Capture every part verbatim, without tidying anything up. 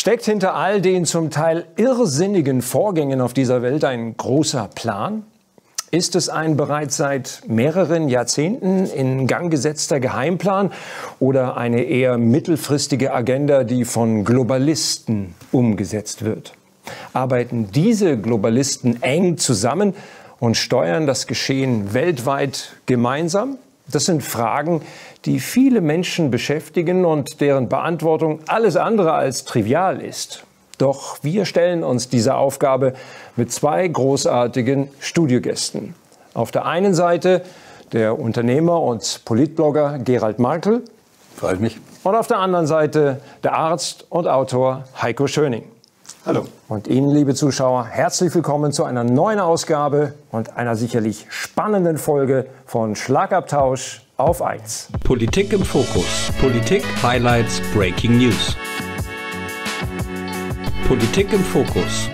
Steckt hinter all den zum Teil irrsinnigen Vorgängen auf dieser Welt ein großer Plan? Ist es ein bereits seit mehreren Jahrzehnten in Gang gesetzter Geheimplan oder eine eher mittelfristige Agenda, die von Globalisten umgesetzt wird? Arbeiten diese Globalisten eng zusammen und steuern das Geschehen weltweit gemeinsam? Das sind Fragen, die viele Menschen beschäftigen und deren Beantwortung alles andere als trivial ist. Doch wir stellen uns dieser Aufgabe mit zwei großartigen Studiogästen. Auf der einen Seite der Unternehmer und Politblogger Gerald Markl. Freut mich. Und auf der anderen Seite der Arzt und Autor Heiko Schöning. Hallo. Und Ihnen, liebe Zuschauer, herzlich willkommen zu einer neuen Ausgabe und einer sicherlich spannenden Folge von Schlagabtausch auf eins. Politik im Fokus. Politik, Highlights, Breaking News. Politik im Fokus.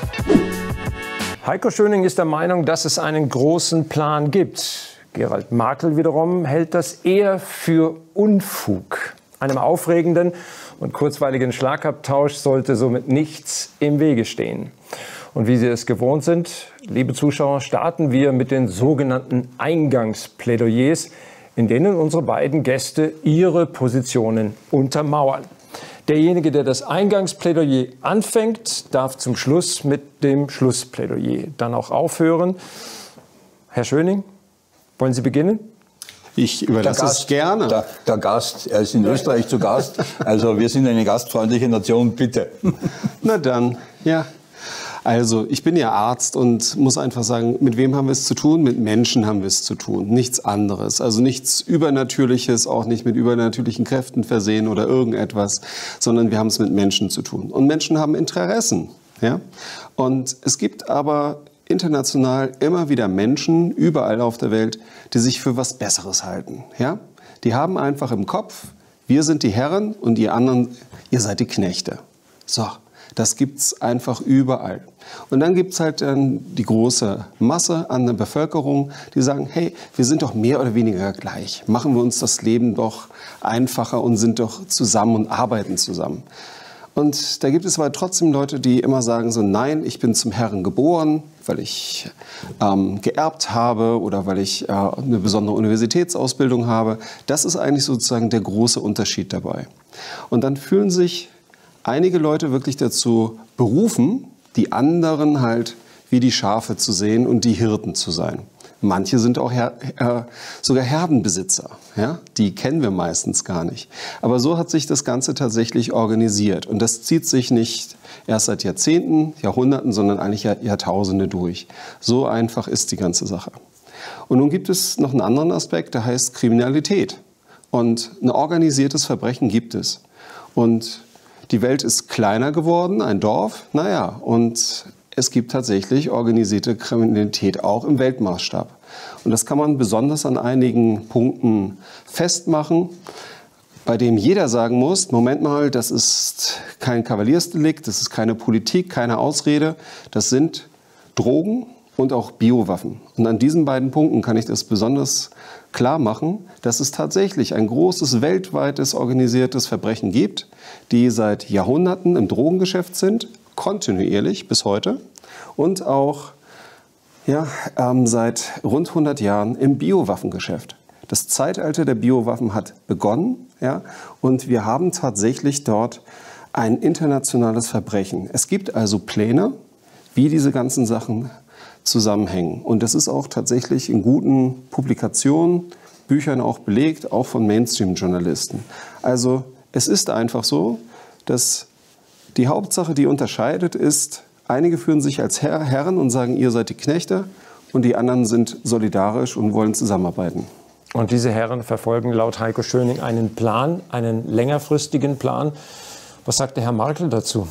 Heiko Schöning ist der Meinung, dass es einen großen Plan gibt. Gerald Markl wiederum hält das eher für Unfug. Einem aufregenden und kurzweiligen Schlagabtausch sollte somit nichts im Wege stehen. Und wie Sie es gewohnt sind, liebe Zuschauer, starten wir mit den sogenannten Eingangsplädoyers, in denen unsere beiden Gäste ihre Positionen untermauern. Derjenige, der das Eingangsplädoyer anfängt, darf zum Schluss mit dem Schlussplädoyer dann auch aufhören. Herr Schöning, wollen Sie beginnen? Ich überlasse es gerne. Der, der Gast, er ist in Österreich zu Gast. Also wir sind eine gastfreundliche Nation, bitte. Na dann, ja. Also ich bin ja Arzt und muss einfach sagen, mit wem haben wir es zu tun? Mit Menschen haben wir es zu tun, nichts anderes. Also nichts Übernatürliches, auch nicht mit übernatürlichen Kräften versehen oder irgendetwas, sondern wir haben es mit Menschen zu tun. Und Menschen haben Interessen. Ja? Und es gibt aber international immer wieder Menschen, überall auf der Welt, die sich für was Besseres halten. Ja? Die haben einfach im Kopf, wir sind die Herren und die anderen, ihr seid die Knechte. So. Das gibt's einfach überall. Und dann gibt's halt dann die große Masse an der Bevölkerung, die sagen, hey, wir sind doch mehr oder weniger gleich. Machen wir uns das Leben doch einfacher und sind doch zusammen und arbeiten zusammen. Und da gibt es aber trotzdem Leute, die immer sagen so, nein, ich bin zum Herren geboren, weil ich ähm, geerbt habe oder weil ich äh, eine besondere Universitätsausbildung habe. Das ist eigentlich sozusagen der große Unterschied dabei. Und dann fühlen sich einige Leute wirklich dazu berufen, die anderen halt wie die Schafe zu sehen und die Hirten zu sein. Manche sind auch Her äh, sogar Herdenbesitzer. Ja? Die kennen wir meistens gar nicht. Aber so hat sich das Ganze tatsächlich organisiert. Und das zieht sich nicht erst seit Jahrzehnten, Jahrhunderten, sondern eigentlich Jahrtausende durch. So einfach ist die ganze Sache. Und nun gibt es noch einen anderen Aspekt, der heißt Kriminalität. Und ein organisiertes Verbrechen gibt es. Und die Welt ist kleiner geworden, ein Dorf, naja, und es gibt tatsächlich organisierte Kriminalität auch im Weltmaßstab. Und das kann man besonders an einigen Punkten festmachen, bei dem jeder sagen muss, Moment mal, das ist kein Kavaliersdelikt, das ist keine Politik, keine Ausrede, das sind Drogen und auch Biowaffen. Und an diesen beiden Punkten kann ich das besonders klar machen, dass es tatsächlich ein großes weltweites organisiertes Verbrechen gibt, die seit Jahrhunderten im Drogengeschäft sind, kontinuierlich bis heute und auch ja, ähm, seit rund hundert Jahren im Biowaffengeschäft. Das Zeitalter der Biowaffen hat begonnen, ja, und wir haben tatsächlich dort ein internationales Verbrechen. Es gibt also Pläne, wie diese ganzen Sachen zusammenhängen. Und das ist auch tatsächlich in guten Publikationen, Büchern auch belegt, auch von Mainstream-Journalisten. Also es ist einfach so, dass die Hauptsache, die unterscheidet, ist, einige führen sich als Herr, Herren und sagen, ihr seid die Knechte, und die anderen sind solidarisch und wollen zusammenarbeiten. Und diese Herren verfolgen laut Heiko Schöning einen Plan, einen längerfristigen Plan. Was sagt der Herr Markl dazu?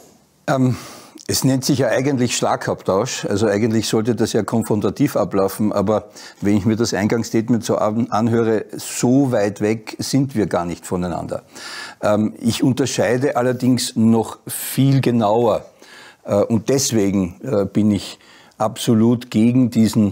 Ähm Es nennt sich ja eigentlich Schlagabtausch, also eigentlich sollte das ja konfrontativ ablaufen, aber wenn ich mir das Eingangsstatement so anhöre, so weit weg sind wir gar nicht voneinander. Ähm, ich unterscheide allerdings noch viel genauer äh, und deswegen äh, bin ich absolut gegen diesen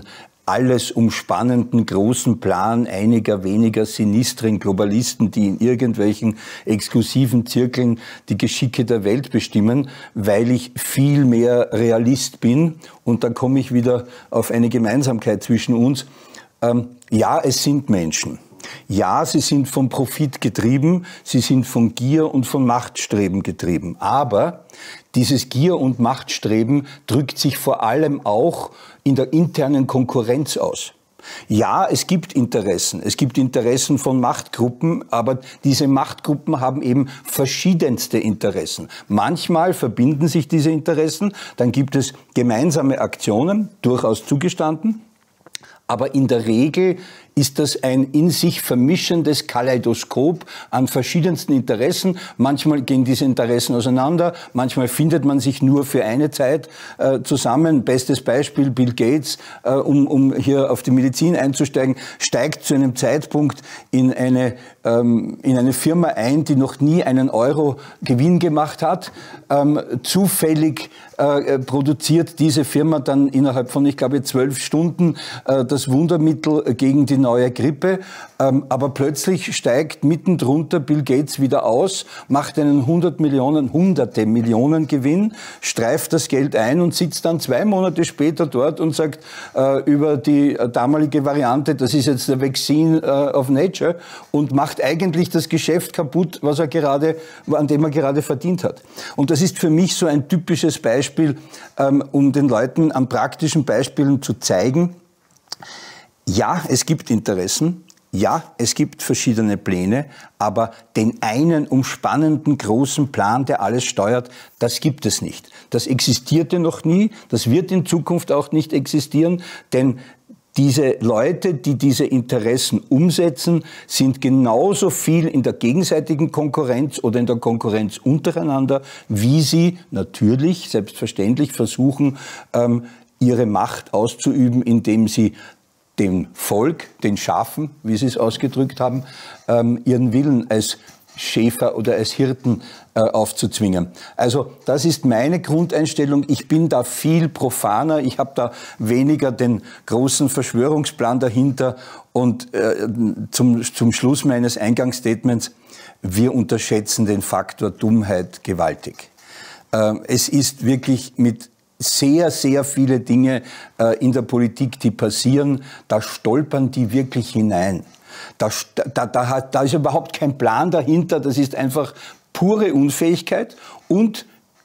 alles umspannenden großen Plan einiger weniger sinistren Globalisten, die in irgendwelchen exklusiven Zirkeln die Geschicke der Welt bestimmen, weil ich viel mehr Realist bin. Und da komme ich wieder auf eine Gemeinsamkeit zwischen uns. Ähm, ja, es sind Menschen. Ja, sie sind vom Profit getrieben, sie sind von Gier und von Machtstreben getrieben. Aber dieses Gier- und Machtstreben drückt sich vor allem auch in der internen Konkurrenz aus. Ja, es gibt Interessen. Es gibt Interessen von Machtgruppen, aber diese Machtgruppen haben eben verschiedenste Interessen. Manchmal verbinden sich diese Interessen, dann gibt es gemeinsame Aktionen, durchaus zugestanden. Aber in der Regel ist das ein in sich vermischendes Kaleidoskop an verschiedensten Interessen. Manchmal gehen diese Interessen auseinander, manchmal findet man sich nur für eine Zeit äh, zusammen. Bestes Beispiel, Bill Gates, äh, um, um hier auf die Medizin einzusteigen, steigt zu einem Zeitpunkt in eine, ähm, in eine Firma ein, die noch nie einen Euro Gewinn gemacht hat. Ähm, zufällig äh, produziert diese Firma dann innerhalb von, ich glaube, zwölf Stunden äh, das Wundermittel gegen die neue Grippe, ähm, aber plötzlich steigt mitten drunter Bill Gates wieder aus, macht einen hundert Millionen, hunderte Millionen Gewinn, streift das Geld ein und sitzt dann zwei Monate später dort und sagt äh, über die äh, damalige Variante, das ist jetzt der Vaccine äh, of Nature, und macht eigentlich das Geschäft kaputt, was er gerade, an dem er gerade verdient hat. Und das ist für mich so ein typisches Beispiel, ähm, um den Leuten an praktischen Beispielen zu zeigen, ja, es gibt Interessen, ja, es gibt verschiedene Pläne, aber den einen umspannenden großen Plan, der alles steuert, das gibt es nicht. Das existierte noch nie, das wird in Zukunft auch nicht existieren, denn diese Leute, die diese Interessen umsetzen, sind genauso viel in der gegenseitigen Konkurrenz oder in der Konkurrenz untereinander, wie sie natürlich, selbstverständlich versuchen, ähm, ihre Macht auszuüben, indem sie dem Volk, den Schafen, wie Sie es ausgedrückt haben, ähm, ihren Willen als Schäfer oder als Hirten äh, aufzuzwingen. Also das ist meine Grundeinstellung. Ich bin da viel profaner. Ich habe da weniger den großen Verschwörungsplan dahinter. Und äh, zum, zum Schluss meines Eingangsstatements, wir unterschätzen den Faktor Dummheit gewaltig. Äh, es ist wirklich mit sehr, sehr viele Dinge äh, in der Politik, die passieren, da stolpern die wirklich hinein. Da, da, da, hat, da ist überhaupt kein Plan dahinter, das ist einfach pure Unfähigkeit und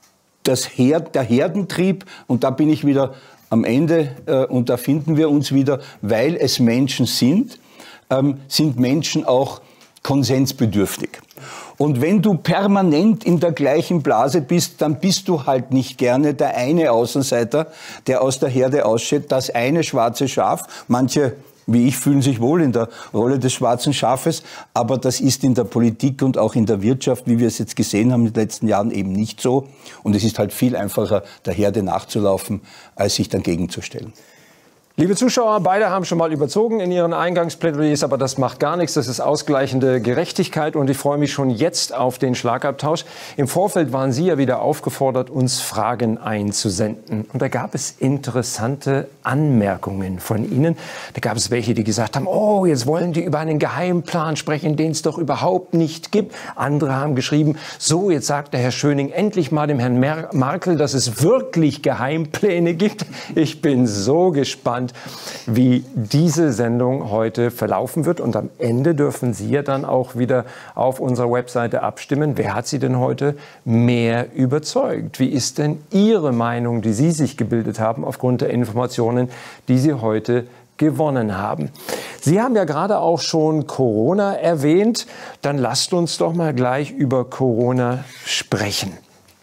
das Herd, der Herdentrieb, und da bin ich wieder am Ende äh, und da finden wir uns wieder, weil es Menschen sind, ähm, sind Menschen auch konsensbedürftig. Und wenn du permanent in der gleichen Blase bist, dann bist du halt nicht gerne der eine Außenseiter, der aus der Herde ausschert, das eine schwarze Schaf. Manche, wie ich, fühlen sich wohl in der Rolle des schwarzen Schafes, aber das ist in der Politik und auch in der Wirtschaft, wie wir es jetzt gesehen haben in den letzten Jahren, eben nicht so. Und es ist halt viel einfacher, der Herde nachzulaufen, als sich dagegen zu stellen. Liebe Zuschauer, beide haben schon mal überzogen in ihren Eingangsplädoyers, aber das macht gar nichts. Das ist ausgleichende Gerechtigkeit und ich freue mich schon jetzt auf den Schlagabtausch. Im Vorfeld waren Sie ja wieder aufgefordert, uns Fragen einzusenden. Und da gab es interessante Anmerkungen von Ihnen. Da gab es welche, die gesagt haben, oh, jetzt wollen die über einen Geheimplan sprechen, den es doch überhaupt nicht gibt. Andere haben geschrieben, so, jetzt sagt der Herr Schöning endlich mal dem Herrn Mer- Markel, dass es wirklich Geheimpläne gibt. Ich bin so gespannt, wie diese Sendung heute verlaufen wird. Und am Ende dürfen Sie ja dann auch wieder auf unserer Webseite abstimmen. Wer hat Sie denn heute mehr überzeugt? Wie ist denn Ihre Meinung, die Sie sich gebildet haben aufgrund der Informationen, die Sie heute gewonnen haben? Sie haben ja gerade auch schon Corona erwähnt. Dann lasst uns doch mal gleich über Corona sprechen.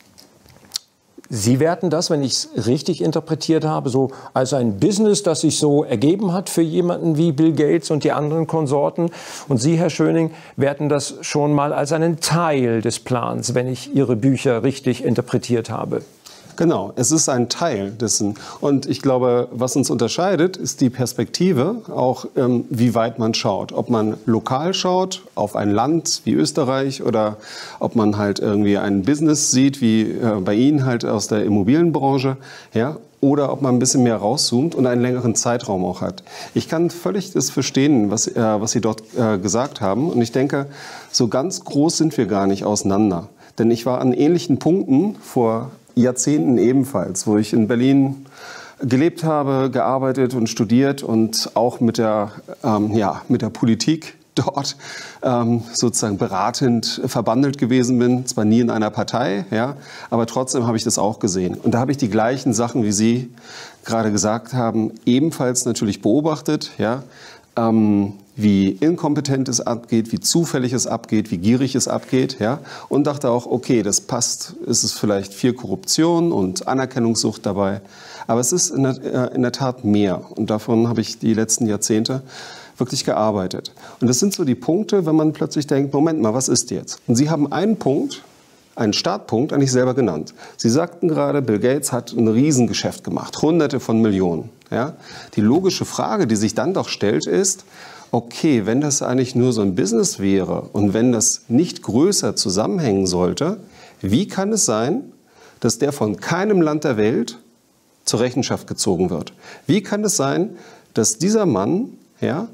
Sie werten das, wenn ich es richtig interpretiert habe, so als ein Business, das sich so ergeben hat für jemanden wie Bill Gates und die anderen Konsorten. Und Sie, Herr Schöning, werten das schon mal als einen Teil des Plans, wenn ich Ihre Bücher richtig interpretiert habe. Genau, es ist ein Teil dessen. Und ich glaube, was uns unterscheidet, ist die Perspektive, auch ähm, wie weit man schaut. Ob man lokal schaut, auf ein Land wie Österreich, oder ob man halt irgendwie ein Business sieht, wie äh, bei Ihnen halt aus der Immobilienbranche. Ja? oder ob man ein bisschen mehr rauszoomt und einen längeren Zeitraum auch hat. Ich kann völlig das verstehen, was, äh, was Sie dort äh, gesagt haben. Und ich denke, so ganz groß sind wir gar nicht auseinander. Denn ich war an ähnlichen Punkten vor Jahrzehnten ebenfalls, wo ich in Berlin gelebt habe, gearbeitet und studiert und auch mit der, ähm, ja, mit der Politik dort ähm, sozusagen beratend verbandelt gewesen bin. Zwar nie in einer Partei, ja, aber trotzdem habe ich das auch gesehen. Und da habe ich die gleichen Sachen, wie Sie gerade gesagt haben, ebenfalls natürlich beobachtet, ja, ähm, wie inkompetent es abgeht, wie zufällig es abgeht, wie gierig es abgeht, ja, und dachte auch, okay, das passt, ist es vielleicht viel Korruption und Anerkennungssucht dabei, aber es ist in der, in der Tat mehr und davon habe ich die letzten Jahrzehnte wirklich gearbeitet. Und das sind so die Punkte, wenn man plötzlich denkt, Moment mal, was ist jetzt? Und Sie haben einen Punkt, einen Startpunkt eigentlich selber genannt. Sie sagten gerade, Bill Gates hat ein Riesengeschäft gemacht, Hunderte von Millionen. Ja? Die logische Frage, die sich dann doch stellt, ist, okay, wenn das eigentlich nur so ein Business wäre und wenn das nicht größer zusammenhängen sollte, wie kann es sein, dass der von keinem Land der Welt zur Rechenschaft gezogen wird? Wie kann es sein, dass dieser Mann, ja,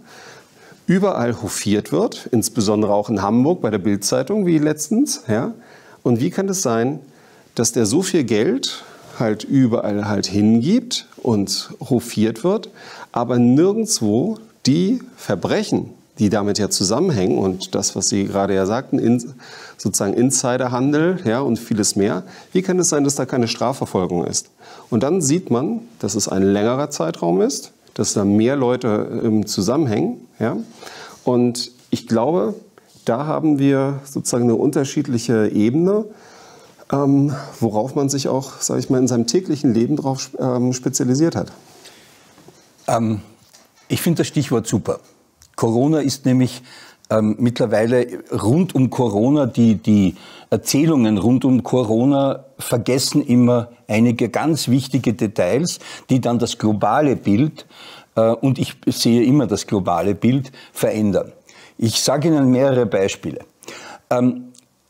überall hofiert wird, insbesondere auch in Hamburg bei der Bild-Zeitung wie letztens, ja? Und wie kann es sein, dass der so viel Geld halt überall halt hingibt und hofiert wird, aber nirgendwo die Verbrechen, die damit ja zusammenhängen und das, was Sie gerade ja sagten, in, sozusagen Insiderhandel, ja, und vieles mehr, wie kann es sein, dass da keine Strafverfolgung ist? Und dann sieht man, dass es ein längerer Zeitraum ist, dass da mehr Leute ähm, zusammenhängen. Ja? Und ich glaube, da haben wir sozusagen eine unterschiedliche Ebene, ähm, worauf man sich auch, sage ich mal, in seinem täglichen Leben drauf ähm, spezialisiert hat. Ähm, ich finde das Stichwort super. Corona ist nämlich ähm, mittlerweile rund um Corona, die, die Erzählungen rund um Corona vergessen immer einige ganz wichtige Details, die dann das globale Bild, äh, und ich sehe immer das globale Bild, verändern. Ich sage Ihnen mehrere Beispiele. Ähm,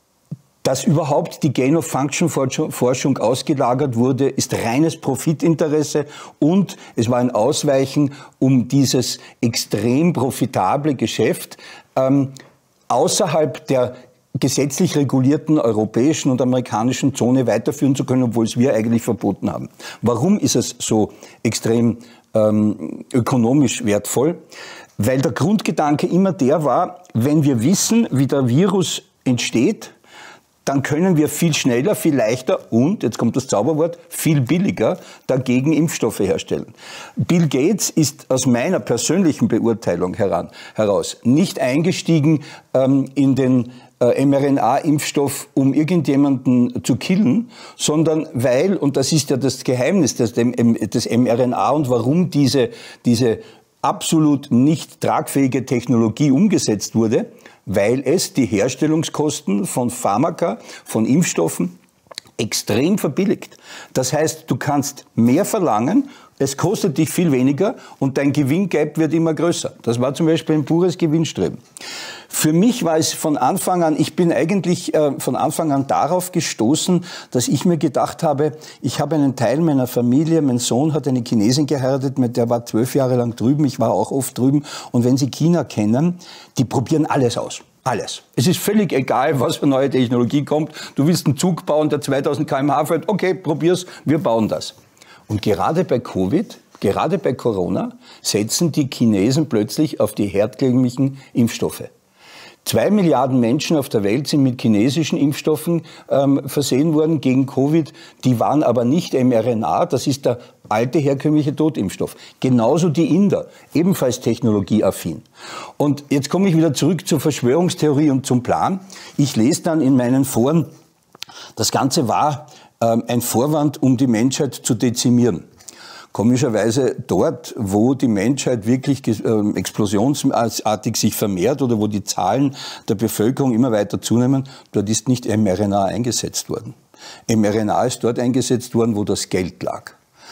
Dass überhaupt die Gain-of-Function-Forschung ausgelagert wurde, ist reines Profitinteresse und es war ein Ausweichen, um dieses extrem profitable Geschäft ähm, außerhalb der gesetzlich regulierten europäischen und amerikanischen Zone weiterführen zu können, obwohl es wir eigentlich verboten haben. Warum ist es so extrem ähm, ökonomisch wertvoll? Weil der Grundgedanke immer der war, wenn wir wissen, wie der Virus entsteht, dann können wir viel schneller, viel leichter und, jetzt kommt das Zauberwort, viel billiger dagegen Impfstoffe herstellen. Bill Gates ist aus meiner persönlichen Beurteilung heran, heraus nicht eingestiegen ähm, in den äh, mRNA-Impfstoff, um irgendjemanden zu killen, sondern weil, und das ist ja das Geheimnis des, des mRNA und warum diese, diese absolut nicht tragfähige Technologie umgesetzt wurde, weil es die Herstellungskosten von Pharmaka, von Impfstoffen extrem verbilligt. Das heißt, du kannst mehr verlangen, es kostet dich viel weniger und dein Gewinngap wird immer größer. Das war zum Beispiel ein pures Gewinnstreben. Für mich war es von Anfang an, ich bin eigentlich äh, von Anfang an darauf gestoßen, dass ich mir gedacht habe, ich habe einen Teil meiner Familie, mein Sohn hat eine Chinesin geheiratet, mit der war zwölf Jahre lang drüben, ich war auch oft drüben. Und wenn Sie China kennen, die probieren alles aus. Alles. Es ist völlig egal, was für neue Technologie kommt. Du willst einen Zug bauen, der zweitausend Kilometer pro Stunde fährt, okay, probier's, wir bauen das. Und gerade bei Covid, gerade bei Corona, setzen die Chinesen plötzlich auf die herkömmlichen Impfstoffe. Zwei Milliarden Menschen auf der Welt sind mit chinesischen Impfstoffen ähm, versehen worden gegen Covid. Die waren aber nicht mRNA, das ist der alte herkömmliche Totimpfstoff. Genauso die Inder, ebenfalls technologieaffin. Und jetzt komme ich wieder zurück zur Verschwörungstheorie und zum Plan. Ich lese dann in meinen Foren, das Ganze war ähm, ein Vorwand, um die Menschheit zu dezimieren. Komischerweise dort, wo die Menschheit wirklich äh, explosionsartig sich vermehrt oder wo die Zahlen der Bevölkerung immer weiter zunehmen, dort ist nicht mRNA eingesetzt worden. mRNA ist dort eingesetzt worden, wo das Geld lag.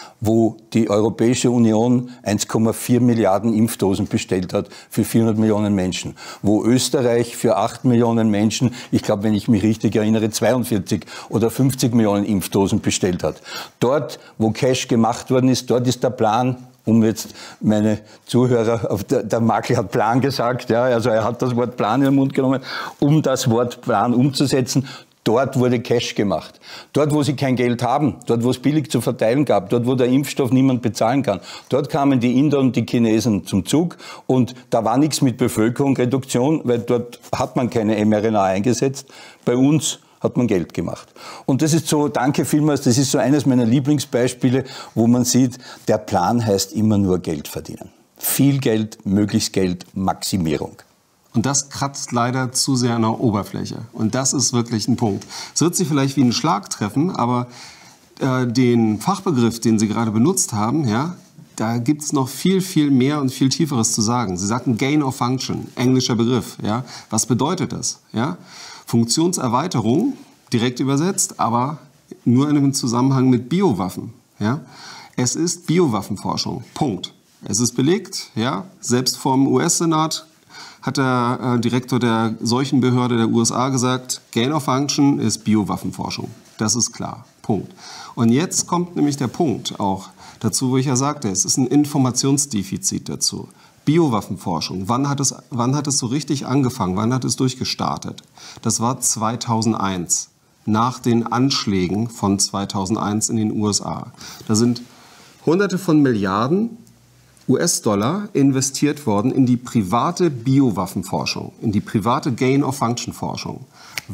wo die Europäische Union eins Komma vier Milliarden Impfdosen bestellt hat für vierhundert Millionen Menschen, wo Österreich für acht Millionen Menschen, ich glaube, wenn ich mich richtig erinnere, zweiundvierzig oder fünfzig Millionen Impfdosen bestellt hat. Dort, wo Cash gemacht worden ist, dort ist der Plan, um jetzt meine Zuhörer, auf der, der Makel hat Plan gesagt, ja, also er hat das Wort Plan in den Mund genommen, um das Wort Plan umzusetzen. Dort wurde Cash gemacht. Dort, wo sie kein Geld haben, dort, wo es billig zu verteilen gab, dort, wo der Impfstoff niemand bezahlen kann, dort kamen die Inder und die Chinesen zum Zug und da war nichts mit Bevölkerungsreduktion, weil dort hat man keine mRNA eingesetzt. Bei uns hat man Geld gemacht. Und das ist so, danke vielmals, das ist so eines meiner Lieblingsbeispiele, wo man sieht, der Plan heißt immer nur Geld verdienen. Viel Geld, möglichst Geld, Maximierung. Und das kratzt leider zu sehr an der Oberfläche. Und das ist wirklich ein Punkt. Es wird Sie vielleicht wie ein Schlag treffen, aber äh, den Fachbegriff, den Sie gerade benutzt haben, ja, da gibt es noch viel, viel mehr und viel Tieferes zu sagen. Sie sagten Gain of Function, englischer Begriff. Ja. Was bedeutet das? Ja? Funktionserweiterung, direkt übersetzt, aber nur in einem Zusammenhang mit Biowaffen. Ja? Es ist Biowaffenforschung. Punkt. Es ist belegt, ja, selbst vom U S-Senat hat der äh, Direktor der Seuchenbehörde der U S A gesagt, Gain of Function ist Biowaffenforschung. Das ist klar. Punkt. Und jetzt kommt nämlich der Punkt auch dazu, wo ich ja sagte, es ist ein Informationsdefizit dazu. Biowaffenforschung, wann hat es, wann hat es so richtig angefangen, wann hat es durchgestartet? Das war zweitausendeins, nach den Anschlägen von zweitausendeins in den U S A. Da sind Hunderte von Milliarden U S-Dollar investiert worden in die private Biowaffenforschung, in die private Gain-of-Function-Forschung.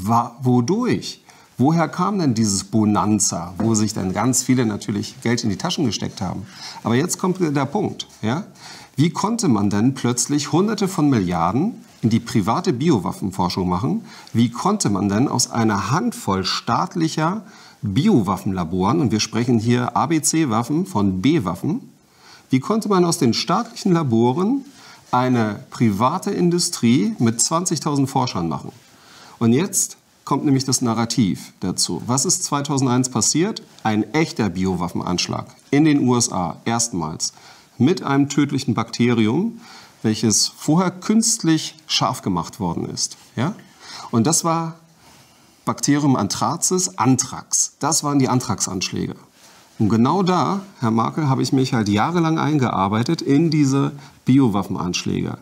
Wodurch? Woher kam denn dieses Bonanza, wo sich dann ganz viele natürlich Geld in die Taschen gesteckt haben? Aber jetzt kommt der Punkt. Ja? Wie konnte man denn plötzlich Hunderte von Milliarden in die private Biowaffenforschung machen? Wie konnte man denn aus einer Handvoll staatlicher Biowaffenlaboren, und wir sprechen hier A B C-Waffen von B-Waffen, wie konnte man aus den staatlichen Laboren eine private Industrie mit zwanzigtausend Forschern machen? Und jetzt kommt nämlich das Narrativ dazu. Was ist zweitausendeins passiert? Ein echter Biowaffenanschlag in den U S A, erstmals, mit einem tödlichen Bakterium, welches vorher künstlich scharf gemacht worden ist. Ja? Und das war Bacterium anthracis, Anthrax. Das waren die Anthrax-Anschläge. Und genau da, Herr Makel, habe ich mich halt jahrelang eingearbeitet in diese Biowaffenanschläge.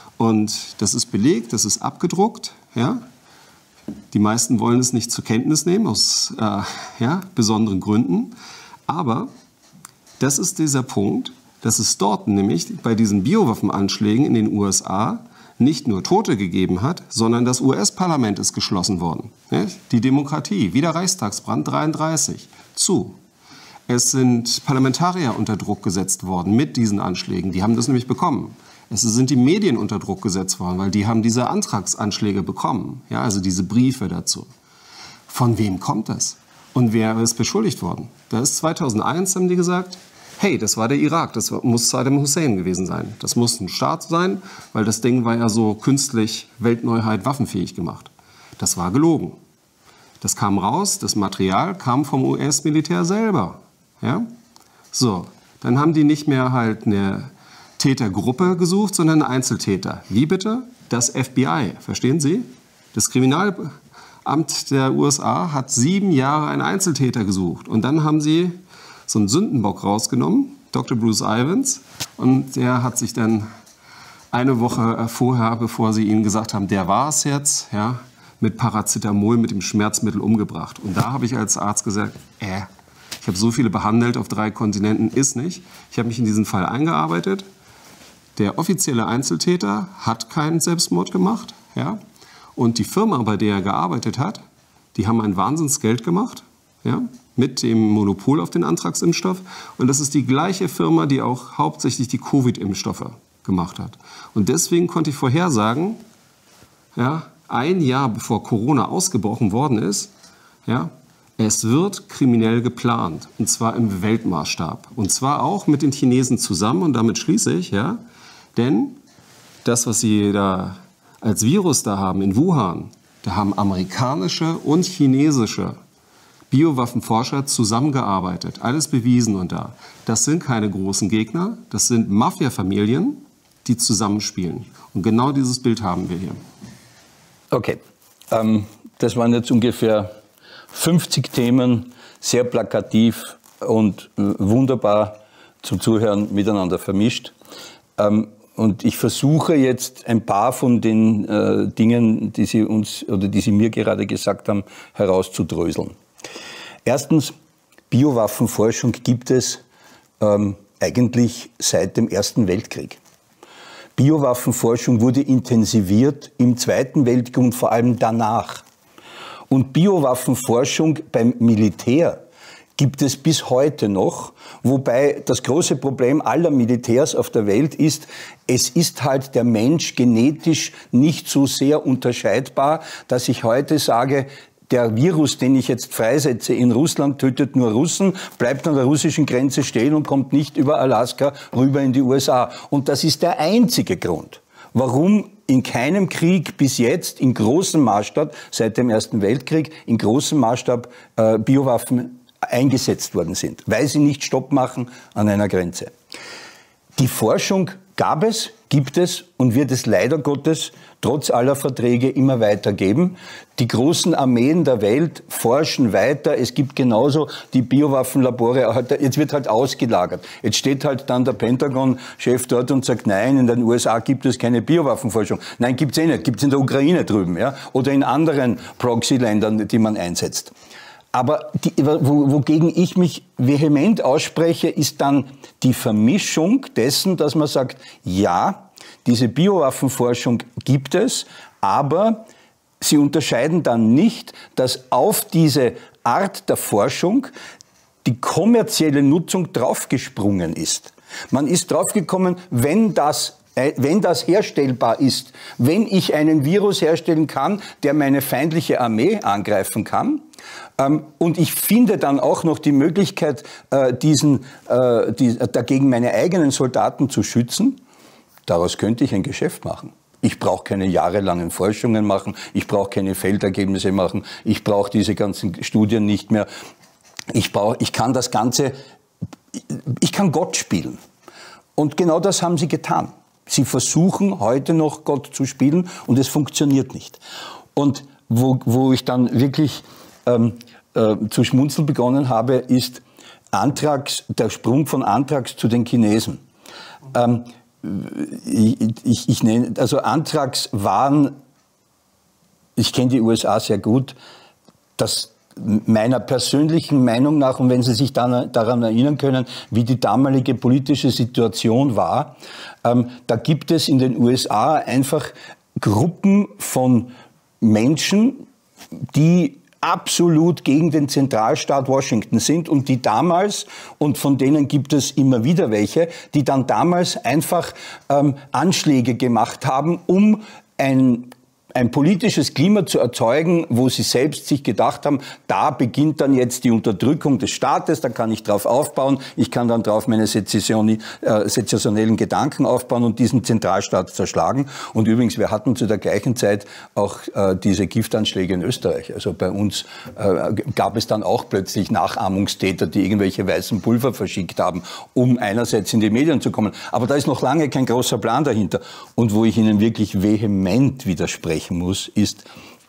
Und das ist belegt, das ist abgedruckt. Ja? Die meisten wollen es nicht zur Kenntnis nehmen, aus äh, ja, besonderen Gründen. Aber das ist dieser Punkt, dass es dort nämlich bei diesen Biowaffenanschlägen in den U S A nicht nur Tote gegeben hat, sondern das U S-Parlament ist geschlossen worden. Die Demokratie, wie der Reichstagsbrand dreiunddreißig, zu. Es sind Parlamentarier unter Druck gesetzt worden mit diesen Anschlägen. Die haben das nämlich bekommen. Es sind die Medien unter Druck gesetzt worden, weil die haben diese Antragsanschläge bekommen. Ja, also diese Briefe dazu. Von wem kommt das? Und wer ist beschuldigt worden? Da ist zweitausendeins, haben die gesagt, hey, das war der Irak, das muss Saddam Hussein gewesen sein. Das muss ein Staat sein, weil das Ding war ja so künstlich Weltneuheit waffenfähig gemacht. Das war gelogen. Das kam raus, das Material kam vom U S-Militär selber. Ja? So, dann haben die nicht mehr halt eine Tätergruppe gesucht, sondern einen Einzeltäter. Wie bitte? Das F B I, verstehen Sie? Das Kriminalamt der U S A hat sieben Jahre einen Einzeltäter gesucht. Und dann haben sie so einen Sündenbock rausgenommen, Doktor Bruce Ivins. Und der hat sich dann eine Woche vorher, bevor sie ihnen gesagt haben, der war es jetzt, ja, mit Paracetamol, mit dem Schmerzmittel umgebracht. Und da habe ich als Arzt gesagt, äh, ich habe so viele behandelt auf drei Kontinenten, ist nicht. Ich habe mich in diesen Fall eingearbeitet. Der offizielle Einzeltäter hat keinen Selbstmord gemacht. Ja? Und die Firma, bei der er gearbeitet hat, die haben ein Wahnsinnsgeld gemacht, ja? Mit dem Monopol auf den Antragsimpfstoff. Und das ist die gleiche Firma, die auch hauptsächlich die Covid-Impfstoffe gemacht hat. Und deswegen konnte ich vorhersagen, ja, ein Jahr bevor Corona ausgebrochen worden ist, ja, es wird kriminell geplant, und zwar im Weltmaßstab. Und zwar auch mit den Chinesen zusammen, und damit schließe ich, ja, denn das, was sie da als Virus da haben in Wuhan, da haben amerikanische und chinesische Biowaffenforscher zusammengearbeitet, alles bewiesen und da. Das sind keine großen Gegner, das sind Mafia-Familien, die zusammenspielen. Und genau dieses Bild haben wir hier. Okay, ähm, das waren jetzt ungefähr fünfzig Themen, sehr plakativ und äh, wunderbar zum Zuhören miteinander vermischt. Ähm, und ich versuche jetzt ein paar von den äh, Dingen, die Sie uns oder die Sie mir gerade gesagt haben, herauszudröseln. Erstens, Biowaffenforschung gibt es ähm, eigentlich seit dem Ersten Weltkrieg. Biowaffenforschung wurde intensiviert im Zweiten Weltkrieg und vor allem danach. Und Biowaffenforschung beim Militär gibt es bis heute noch, wobei das große Problem aller Militärs auf der Welt ist, es ist halt der Mensch genetisch nicht so sehr unterscheidbar, dass ich heute sage, der Virus, den ich jetzt freisetze in Russland, tötet nur Russen, bleibt an der russischen Grenze stehen und kommt nicht über Alaska rüber in die U S A. Und das ist der einzige Grund, warum in keinem Krieg bis jetzt in großem Maßstab, seit dem Ersten Weltkrieg, in großem Maßstab äh, Biowaffen eingesetzt worden sind, weil sie nicht Stopp machen an einer Grenze. Die Forschung gab es, gibt es und wird es leider Gottes trotz aller Verträge immer weiter geben. Die großen Armeen der Welt forschen weiter. Es gibt genauso die Biowaffenlabore. Jetzt wird halt ausgelagert. Jetzt steht halt dann der Pentagon-Chef dort und sagt, nein, in den U S A gibt es keine Biowaffenforschung. Nein, gibt's eh nicht. Gibt's in der Ukraine drüben, ja, oder in anderen Proxy-Ländern, die man einsetzt. Aber die, wo, wogegen ich mich vehement ausspreche, ist dann die Vermischung dessen, dass man sagt, ja, diese Biowaffenforschung gibt es, aber sie unterscheiden dann nicht, dass auf diese Art der Forschung die kommerzielle Nutzung draufgesprungen ist. Man ist draufgekommen, wenn das Wenn das herstellbar ist, wenn ich einen Virus herstellen kann, der meine feindliche Armee angreifen kann, ähm, und ich finde dann auch noch die Möglichkeit, äh, diesen, äh, die, dagegen meine eigenen Soldaten zu schützen, daraus könnte ich ein Geschäft machen. Ich brauche keine jahrelangen Forschungen machen, ich brauche keine Feldergebnisse machen, ich brauche diese ganzen Studien nicht mehr. Ich, brauch, ich kann das Ganze, ich kann Gott spielen. Und genau das haben sie getan. Sie versuchen heute noch Gott zu spielen und es funktioniert nicht. Und wo, wo ich dann wirklich ähm, äh, zu schmunzeln begonnen habe, ist Anthrax, der Sprung von Anthrax zu den Chinesen. Ähm, ich, ich, ich nenne, also Anthrax waren, ich kenne die U S A sehr gut, das meiner persönlichen Meinung nach, und wenn Sie sich dann daran erinnern können, wie die damalige politische Situation war, ähm, da gibt es in den U S A einfach Gruppen von Menschen, die absolut gegen den Zentralstaat Washington sind und die damals, und von denen gibt es immer wieder welche, die dann damals einfach ähm, Anschläge gemacht haben, um ein ein politisches Klima zu erzeugen, wo sie selbst sich gedacht haben, da beginnt dann jetzt die Unterdrückung des Staates, da kann ich drauf aufbauen, ich kann dann drauf meine sezessioni, äh, sezessionellen Gedanken aufbauen und diesen Zentralstaat zerschlagen. Und übrigens, wir hatten zu der gleichen Zeit auch äh, diese Giftanschläge in Österreich. Also bei uns äh, gab es dann auch plötzlich Nachahmungstäter, die irgendwelche weißen Pulver verschickt haben, um einerseits in die Medien zu kommen. Aber da ist noch lange kein großer Plan dahinter. Und wo ich Ihnen wirklich vehement widerspreche muss, ist,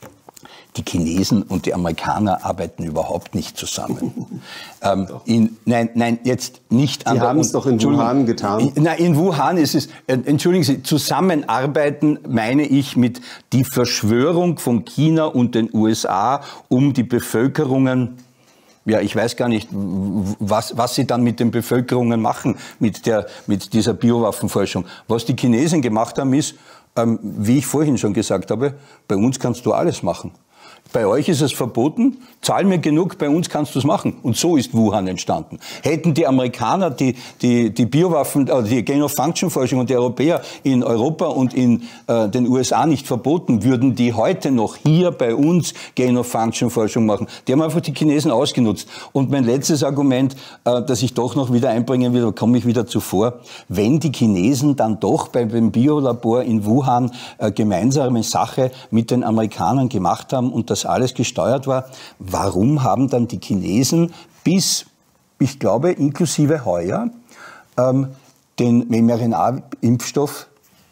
die Chinesen und die Amerikaner arbeiten überhaupt nicht zusammen. ähm, in, nein, nein, jetzt nicht an die der... haben es doch in Wuhan getan. In, nein, in Wuhan ist es, äh, entschuldigen Sie, zusammenarbeiten meine ich mit die Verschwörung von China und den U S A, um die Bevölkerungen... Ja, ich weiß gar nicht, was, was sie dann mit den Bevölkerungen machen, mit, der, mit dieser Biowaffenforschung. Was die Chinesen gemacht haben, ist, ähm, wie ich vorhin schon gesagt habe, bei uns kannst du alles machen. Bei euch ist es verboten, zahl mir genug, bei uns kannst du es machen. Und so ist Wuhan entstanden. Hätten die Amerikaner die, die, die Biowaffen, äh, die Gain-of-Function-Forschung und die Europäer in Europa und in äh, den U S A nicht verboten, würden die heute noch hier bei uns Gain-of-Function-Forschung machen. Die haben einfach die Chinesen ausgenutzt. Und mein letztes Argument, äh, das ich doch noch wieder einbringen will, da komme ich wieder zuvor, wenn die Chinesen dann doch beim Biolabor in Wuhan äh, gemeinsame Sache mit den Amerikanern gemacht haben und und das alles gesteuert war, warum haben dann die Chinesen bis, ich glaube, inklusive heuer, ähm, den mRNA-Impfstoff,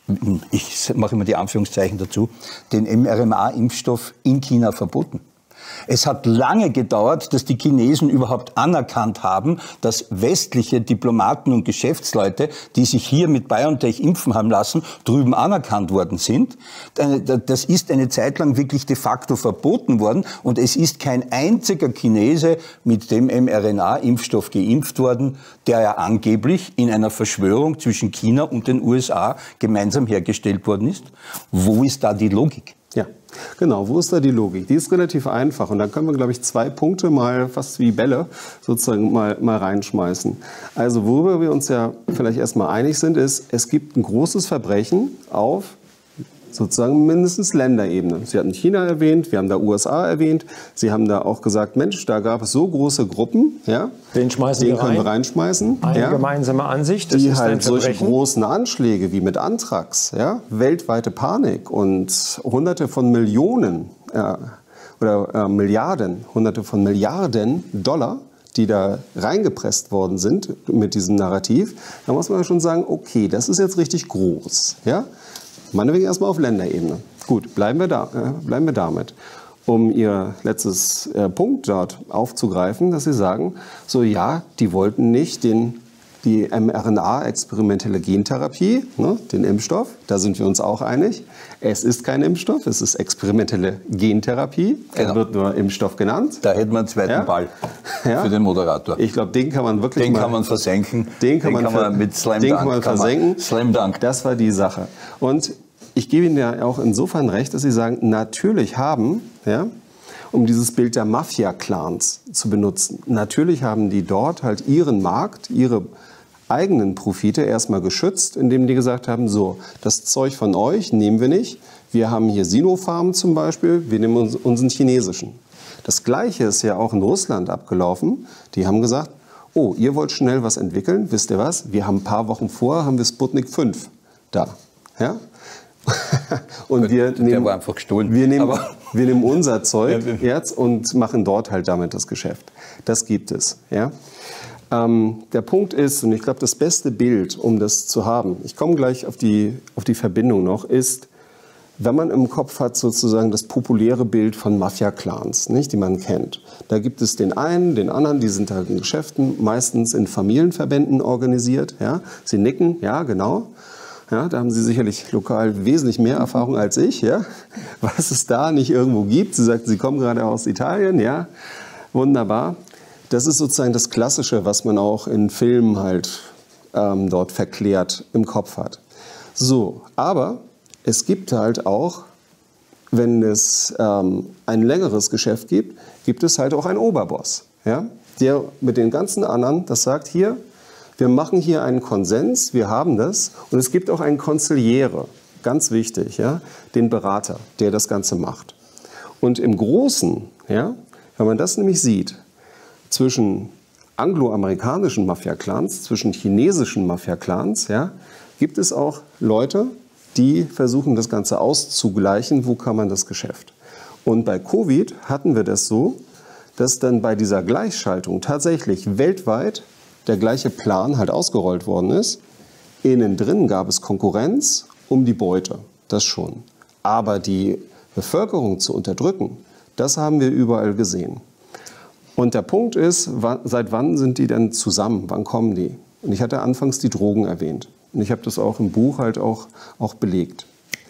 ich mache immer die Anführungszeichen dazu, den mRNA-Impfstoff in China verboten? Es hat lange gedauert, dass die Chinesen überhaupt anerkannt haben, dass westliche Diplomaten und Geschäftsleute, die sich hier mit BioNTech impfen haben lassen, drüben anerkannt worden sind. Das ist eine Zeit lang wirklich de facto verboten worden und es ist kein einziger Chinese mit dem mRNA-Impfstoff geimpft worden, der ja angeblich in einer Verschwörung zwischen China und den U S A gemeinsam hergestellt worden ist. Wo ist da die Logik? Ja, genau. Wo ist da die Logik? Die ist relativ einfach. Und da können wir, glaube ich, zwei Punkte mal fast wie Bälle sozusagen mal, mal reinschmeißen. Also worüber wir uns ja vielleicht erstmal einig sind, ist, es gibt ein großes Verbrechen auf sozusagen mindestens Länderebene. Sie hatten China erwähnt, wir haben da U S A erwähnt. Sie haben da auch gesagt, Mensch, da gab es so große Gruppen, ja, den schmeißen den wir können rein. wir reinschmeißen. Eine ja, gemeinsame Ansicht, das die ist ein halt solche Verbrechen. großen Anschläge wie mit Anthrax, ja, weltweite Panik und Hunderte von Millionen äh, oder äh, Milliarden, Hunderte von Milliarden Dollar, die da reingepresst worden sind mit diesem Narrativ, da muss man ja schon sagen, okay, das ist jetzt richtig groß, ja. Meinetwegen erstmal auf Länderebene. Gut, bleiben wir, da, äh, bleiben wir damit. Um Ihr letztes äh, Punkt dort aufzugreifen, dass Sie sagen, so ja, die wollten nicht den, die mRNA-experimentelle Gentherapie, ne, den Impfstoff, da sind wir uns auch einig. Es ist kein Impfstoff, es ist experimentelle Gentherapie. Genau. Er wird nur Impfstoff genannt. Da hätten wir einen zweiten Ja. Ball Ja. für den Moderator. Ich glaube, den kann man wirklich Den mal, kann man versenken. Den kann, man, ver- mit Slam den Dunk kann man kann man- versenken. Slam Dunk. Das war die Sache. Und ich gebe Ihnen ja auch insofern recht, dass Sie sagen, natürlich haben, ja, um dieses Bild der Mafia-Clans zu benutzen, natürlich haben die dort halt ihren Markt, ihre eigenen Profite erstmal geschützt, indem die gesagt haben, so, das Zeug von euch nehmen wir nicht. Wir haben hier Sinopharm zum Beispiel, wir nehmen uns, unseren chinesischen. Das Gleiche ist ja auch in Russland abgelaufen. Die haben gesagt, oh, ihr wollt schnell was entwickeln, wisst ihr was? Wir haben ein paar Wochen vorher, haben wir Sputnik fünf da. Ja? Und wir Der nehmen, war einfach gestohlen. wir nehmen, Aber- wir nehmen unser Zeug Ja, jetzt und machen dort halt damit das Geschäft. Das gibt es. Ja? Ähm, der Punkt ist, und ich glaube, das beste Bild, um das zu haben, ich komme gleich auf die, auf die Verbindung noch, ist, wenn man im Kopf hat sozusagen das populäre Bild von Mafia-Clans, nicht, die man kennt. Da gibt es den einen, den anderen, die sind halt in Geschäften, meistens in Familienverbänden organisiert. Ja? Sie nicken, ja, genau. Ja, da haben Sie sicherlich lokal wesentlich mehr Erfahrung als ich, ja? Was es da nicht irgendwo gibt. Sie sagten, Sie kommen gerade aus Italien, ja, wunderbar. Das ist sozusagen das Klassische, was man auch in Filmen halt ähm, dort verklärt im Kopf hat. So, aber es gibt halt auch, wenn es ähm, ein längeres Geschäft gibt, gibt es halt auch einen Oberboss, ja, der mit den ganzen anderen das sagt, hier, wir machen hier einen Konsens, wir haben das. Und es gibt auch einen Konziliere, ganz wichtig, ja, den Berater, der das Ganze macht. Und im Großen, ja, wenn man das nämlich sieht, zwischen angloamerikanischen Mafia-Clans, zwischen chinesischen Mafia-Clans, ja, gibt es auch Leute, die versuchen, das Ganze auszugleichen, wo kann man das Geschäft. Und bei Covid hatten wir das so, dass dann bei dieser Gleichschaltung tatsächlich weltweit der gleiche Plan halt ausgerollt worden ist. Innen drin gab es Konkurrenz um die Beute, das schon. Aber die Bevölkerung zu unterdrücken, das haben wir überall gesehen. Und der Punkt ist, seit wann sind die denn zusammen? Wann kommen die? Und ich hatte anfangs die Drogen erwähnt. Und ich habe das auch im Buch halt auch, auch belegt.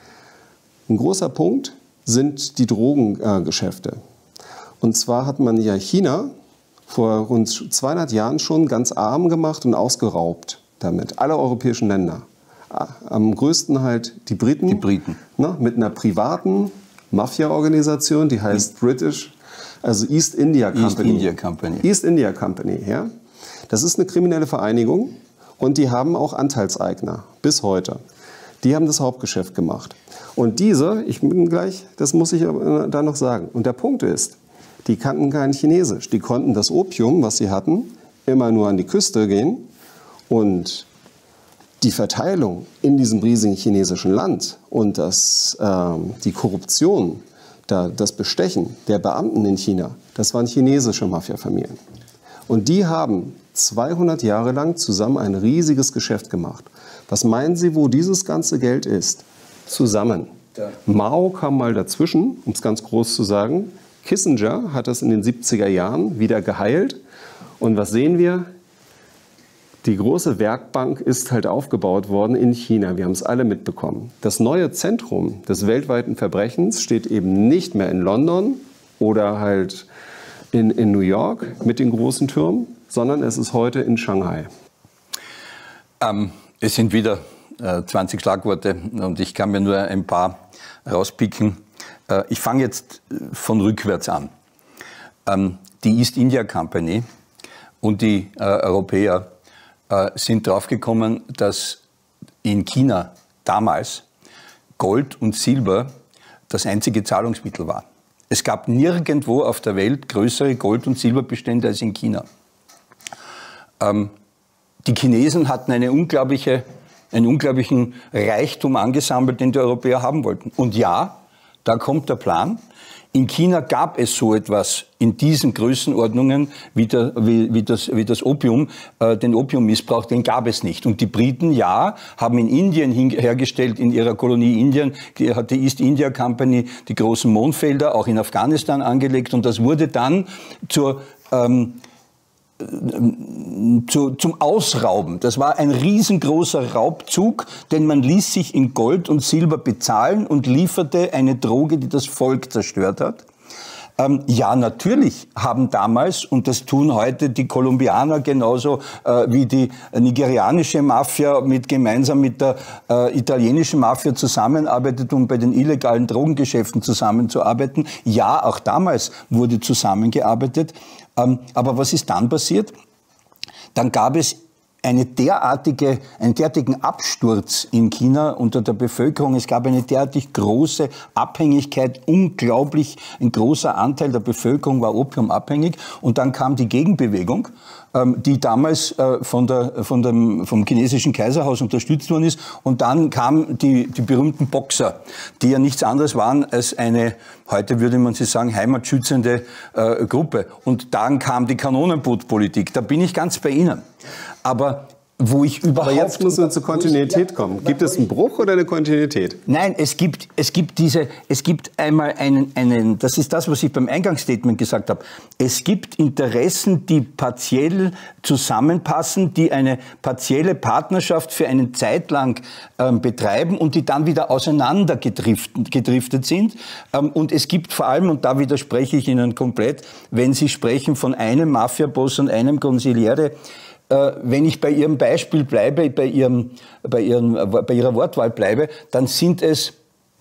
Ein großer Punkt sind die Drogengeschäfte. Und zwar hat man ja China vor rund zweihundert Jahren schon ganz arm gemacht und ausgeraubt damit. Alle europäischen Länder. Am größten halt die Briten. Die Briten. Ne, mit einer privaten Mafia-Organisation, die heißt British, also East India Company. East India Company. East India Company, ja. Das ist eine kriminelle Vereinigung und die haben auch Anteilseigner bis heute. Die haben das Hauptgeschäft gemacht. Und diese, ich bin gleich, das muss ich da noch sagen. Und der Punkt ist, die kannten kein Chinesisch. Die konnten das Opium, was sie hatten, immer nur an die Küste gehen. Und die Verteilung in diesem riesigen chinesischen Land und das, ähm, die Korruption, das Bestechen der Beamten in China, das waren chinesische Mafia-Familien. Und die haben zweihundert Jahre lang zusammen ein riesiges Geschäft gemacht. Was meinen Sie, wo dieses ganze Geld ist? Zusammen. Ja. Mao kam mal dazwischen, um es ganz groß zu sagen. Kissinger hat das in den siebziger Jahren wieder geheilt. Und was sehen wir? Die große Werkbank ist halt aufgebaut worden in China. Wir haben es alle mitbekommen. Das neue Zentrum des weltweiten Verbrechens steht eben nicht mehr in London oder halt in, in New York mit den großen Türmen, sondern es ist heute in Shanghai. Ähm, es sind wieder äh, zwanzig Schlagworte und ich kann mir nur ein paar rauspicken. Äh, ich fange jetzt von rückwärts an. Ähm, die East India Company und die äh, Europäer äh, sind draufgekommen, dass in China damals Gold und Silber das einzige Zahlungsmittel war. Es gab nirgendwo auf der Welt größere Gold- und Silberbestände als in China. Ähm, die Chinesen hatten eine unglaubliche, einen unglaublichen Reichtum angesammelt, den die Europäer haben wollten. Und ja, da kommt der Plan. In China gab es so etwas in diesen Größenordnungen wie, der, wie, wie, das, wie das Opium, äh, den Opiummissbrauch, den gab es nicht. Und die Briten, ja, haben in Indien hergestellt, in ihrer Kolonie Indien, die, hat die East India Company die großen Mondfelder auch in Afghanistan angelegt. Und das wurde dann zur... Ähm, Zu, zum Ausrauben. Das war ein riesengroßer Raubzug, denn man ließ sich in Gold und Silber bezahlen und lieferte eine Droge, die das Volk zerstört hat. Ähm, ja, natürlich haben damals, und das tun heute die Kolumbianer genauso äh, wie die nigerianische Mafia mit, gemeinsam mit der äh, italienischen Mafia zusammenarbeitet, um bei den illegalen Drogengeschäften zusammenzuarbeiten. Ja, auch damals wurde zusammengearbeitet. Ähm, aber was ist dann passiert? Dann gab es eine derartige, einen derartigen Absturz in China unter der Bevölkerung. Es gab eine derartig große Abhängigkeit, unglaublich ein großer Anteil der Bevölkerung war opiumabhängig. Und dann kam die Gegenbewegung, ähm, die damals äh, von der, von dem, vom chinesischen Kaiserhaus unterstützt worden ist. Und dann kamen die, die berühmten Boxer, die ja nichts anderes waren als eine, heute würde man sie sagen, heimatschützende äh, Gruppe. Und dann kam die Kanonenbootpolitik. Da bin ich ganz bei Ihnen. Aber wo ich überhaupt... Aber jetzt müssen wir zur Kontinuität kommen. Gibt es einen Bruch oder eine Kontinuität? Nein, es gibt, es gibt diese, es gibt einmal einen, einen, das ist das, was ich beim Eingangsstatement gesagt habe. Es gibt Interessen, die partiell zusammenpassen, die eine partielle Partnerschaft für eine Zeit lang ähm, betreiben und die dann wieder auseinandergedriftet gedriftet sind. Ähm, und es gibt vor allem, und da widerspreche ich Ihnen komplett, wenn Sie sprechen von einem Mafiaboss und einem Consigliere, wenn ich bei Ihrem Beispiel bleibe, bei, Ihrem, bei, Ihrem, bei Ihrer Wortwahl bleibe, dann sind es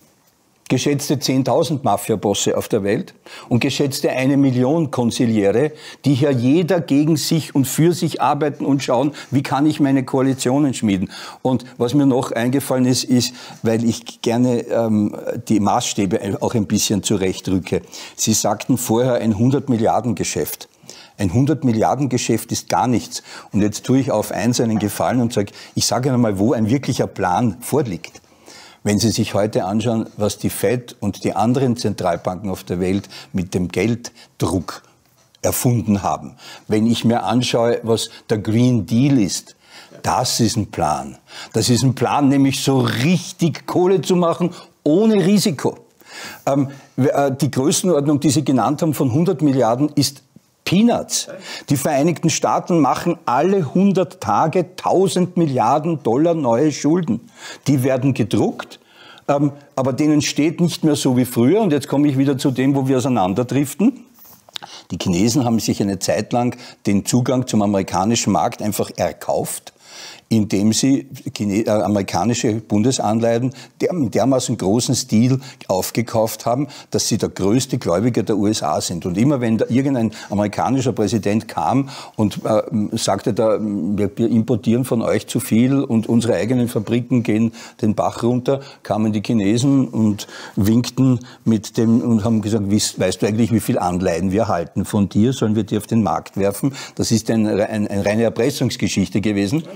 geschätzte zehntausend Mafiabosse auf der Welt und geschätzte eine Million Consigliere, die hier jeder gegen sich und für sich arbeiten und schauen, wie kann ich meine Koalitionen schmieden. Und was mir noch eingefallen ist, ist, weil ich gerne ähm, die Maßstäbe auch ein bisschen zurechtrücke. Sie sagten vorher ein hundert Milliarden Geschäft. Ein hundert Milliarden Geschäft ist gar nichts. Und jetzt tue ich auf eins einen Gefallen und sage, ich sage Ihnen mal, wo ein wirklicher Plan vorliegt. Wenn Sie sich heute anschauen, was die Fed und die anderen Zentralbanken auf der Welt mit dem Gelddruck erfunden haben. Wenn ich mir anschaue, was der Green Deal ist, das ist ein Plan. Das ist ein Plan, nämlich so richtig Kohle zu machen, ohne Risiko. Ähm, die Größenordnung, die Sie genannt haben, von hundert Milliarden ist Peanuts. Die Vereinigten Staaten machen alle hundert Tage tausend Milliarden Dollar neue Schulden. Die werden gedruckt, ähm, aber denen steht nicht mehr so wie früher. Und jetzt komme ich wieder zu dem, wo wir auseinanderdriften. Die Chinesen haben sich eine Zeit lang den Zugang zum amerikanischen Markt einfach erkauft, indem sie Chine- äh, amerikanische Bundesanleihen der, dermaßen großen Stil aufgekauft haben, dass sie der größte Gläubiger der U S A sind. Und immer wenn da irgendein amerikanischer Präsident kam und äh, sagte, da, wir, wir importieren von euch zu viel und unsere eigenen Fabriken gehen den Bach runter, kamen die Chinesen und winkten mit dem und haben gesagt, weißt, weißt du eigentlich, wie viel Anleihen wir halten von dir? Sollen wir die auf den Markt werfen? Das ist ein, ein, eine reine Erpressungsgeschichte gewesen.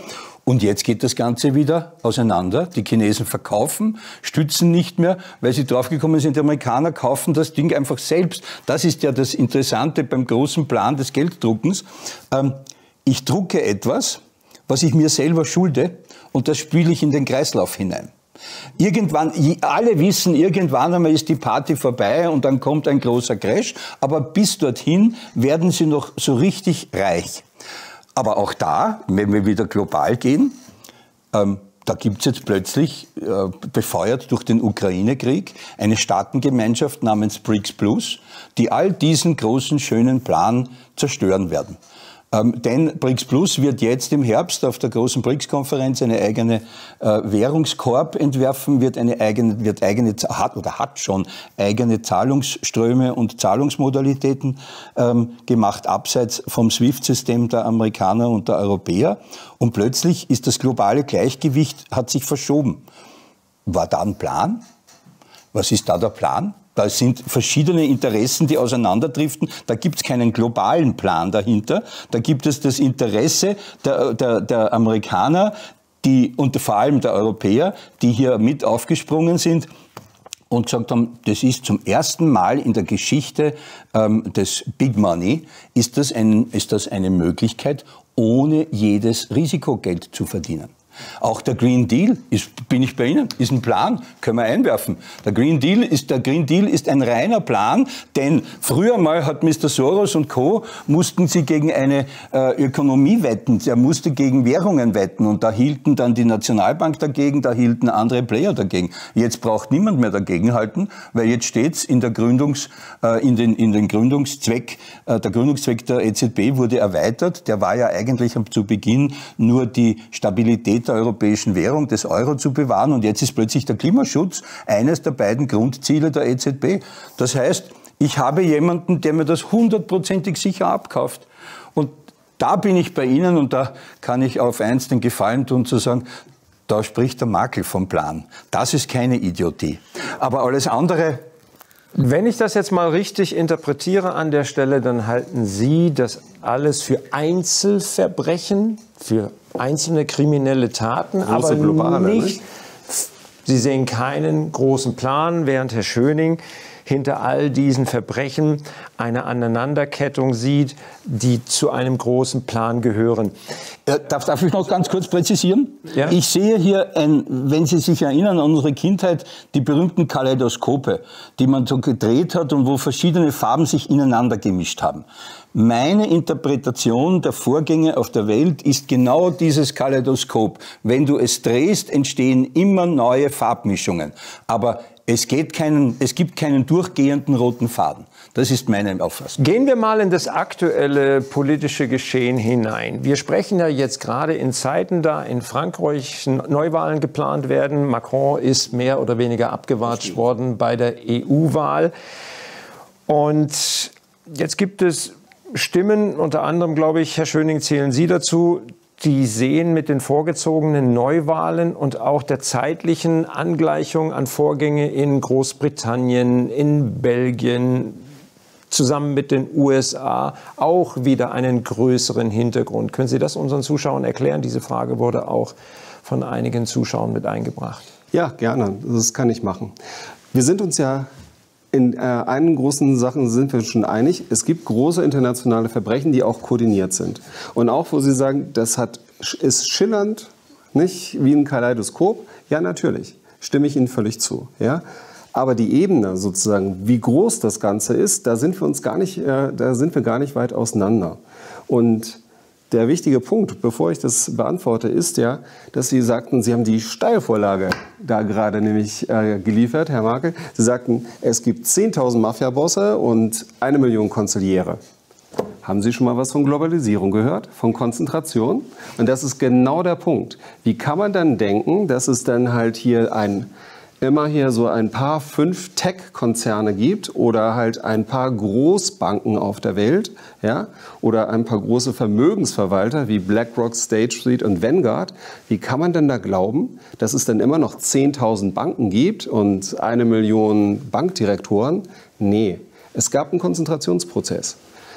Und jetzt geht das Ganze wieder auseinander. Die Chinesen verkaufen, stützen nicht mehr, weil sie draufgekommen sind, die Amerikaner kaufen das Ding einfach selbst. Das ist ja das Interessante beim großen Plan des Gelddruckens. Ähm, ich drucke etwas, was ich mir selber schulde, und das spüle ich in den Kreislauf hinein. Irgendwann, alle wissen, irgendwann einmal ist die Party vorbei und dann kommt ein großer Crash, aber bis dorthin werden sie noch so richtig reich. Aber auch da, wenn wir wieder global gehen, ähm, da gibt's jetzt plötzlich, äh, befeuert durch den Ukraine-Krieg, eine Staatengemeinschaft namens BRICS Plus, die all diesen großen, schönen Plan zerstören werden. Ähm, denn BRICS Plus wird jetzt im Herbst auf der großen BRICS-Konferenz eine eigene äh, Währungskorb entwerfen, wird eine eigene, wird eigene, hat oder hat schon eigene Zahlungsströme und Zahlungsmodalitäten ähm, gemacht, abseits vom SWIFT-System der Amerikaner und der Europäer. Und plötzlich ist das globale Gleichgewicht, hat sich verschoben. War da ein Plan? Was ist da der Plan? Da sind verschiedene Interessen, die auseinanderdriften. Da gibt es keinen globalen Plan dahinter. Da gibt es das Interesse der, der, der Amerikaner die, und vor allem der Europäer, die hier mit aufgesprungen sind und gesagt haben, das ist zum ersten Mal in der Geschichte ähm, des Big Money, ist das, ein, ist das eine Möglichkeit, ohne jedes Risikogeld zu verdienen. Auch der Green Deal, ist, bin ich bei Ihnen, ist ein Plan, können wir einwerfen. Der Green Deal ist, der Green Deal ist ein reiner Plan, denn früher mal hat Mister Soros und Co. mussten sie gegen eine äh, Ökonomie wetten, er musste gegen Währungen wetten und da hielten dann die Nationalbank dagegen, da hielten andere Player dagegen. Jetzt braucht niemand mehr dagegenhalten, weil jetzt steht's in der Gründungs, äh, in den, in den Gründungszweck, äh, der Gründungszweck der E Z B wurde erweitert, der war ja eigentlich zu Beginn nur die Stabilität der europäischen Währung, des Euro zu bewahren. Und jetzt ist plötzlich der Klimaschutz eines der beiden Grundziele der E Z B. Das heißt, ich habe jemanden, der mir das hundertprozentig sicher abkauft. Und da bin ich bei Ihnen und da kann ich auf eins den Gefallen tun, zu sagen, da spricht der Makel vom Plan. Das ist keine Idiotie. Aber alles andere... Wenn ich das jetzt mal richtig interpretiere an der Stelle, dann halten Sie das alles für Einzelverbrechen, für einzelne kriminelle Taten, Große aber globale, nicht, nicht. Sie sehen keinen großen Plan, während Herr Schöning hinter all diesen Verbrechen eine Aneinanderkettung sieht, die zu einem großen Plan gehören. Äh, darf, darf ich noch ganz kurz präzisieren? Ja? Ich sehe hier, ein, wenn Sie sich erinnern an unsere Kindheit, die berühmten Kaleidoskope, die man so gedreht hat und wo verschiedene Farben sich ineinander gemischt haben. Meine Interpretation der Vorgänge auf der Welt ist genau dieses Kaleidoskop. Wenn du es drehst, entstehen immer neue Farbmischungen. Aber es, geht keinen, es gibt keinen durchgehenden roten Faden. Das ist meine Auffassung. Gehen wir mal in das aktuelle politische Geschehen hinein. Wir sprechen ja jetzt gerade in Zeiten, da in Frankreich Neuwahlen geplant werden. Macron ist mehr oder weniger abgewatscht worden bei der E U-Wahl. Und jetzt gibt es Stimmen, unter anderem, glaube ich, Herr Schöning, zählen Sie dazu, die sehen mit den vorgezogenen Neuwahlen und auch der zeitlichen Angleichung an Vorgänge in Großbritannien, in Belgien, zusammen mit den U S A auch wieder einen größeren Hintergrund. Können Sie das unseren Zuschauern erklären? Diese Frage wurde auch von einigen Zuschauern mit eingebracht. Ja, gerne. Das kann ich machen. Wir sind uns ja in äh, einen großen Sachen sind wir schon einig. Es gibt große internationale Verbrechen, die auch koordiniert sind. Und auch, wo Sie sagen, das hat, ist schillernd, nicht wie ein Kaleidoskop. Ja, natürlich. Stimme ich Ihnen völlig zu. Ja? Aber die Ebene sozusagen, wie groß das Ganze ist, da sind wir uns gar nicht, äh, da sind wir gar nicht weit auseinander. Und der wichtige Punkt, bevor ich das beantworte, ist ja, dass Sie sagten, Sie haben die Steilvorlage da gerade nämlich äh, geliefert, Herr Makel. Sie sagten, es gibt zehntausend Mafia-Bosse und eine Million Konziliere. Haben Sie schon mal was von Globalisierung gehört, von Konzentration? Und das ist genau der Punkt. Wie kann man dann denken, dass es dann halt hier ein immer hier so ein paar fünf Tech-Konzerne gibt oder halt ein paar Großbanken auf der Welt, ja, oder ein paar große Vermögensverwalter wie BlackRock, State Street und Vanguard. Wie kann man denn da glauben, dass es dann immer noch zehntausend Banken gibt und eine Million Bankdirektoren? Nee, es gab einen Konzentrationsprozess.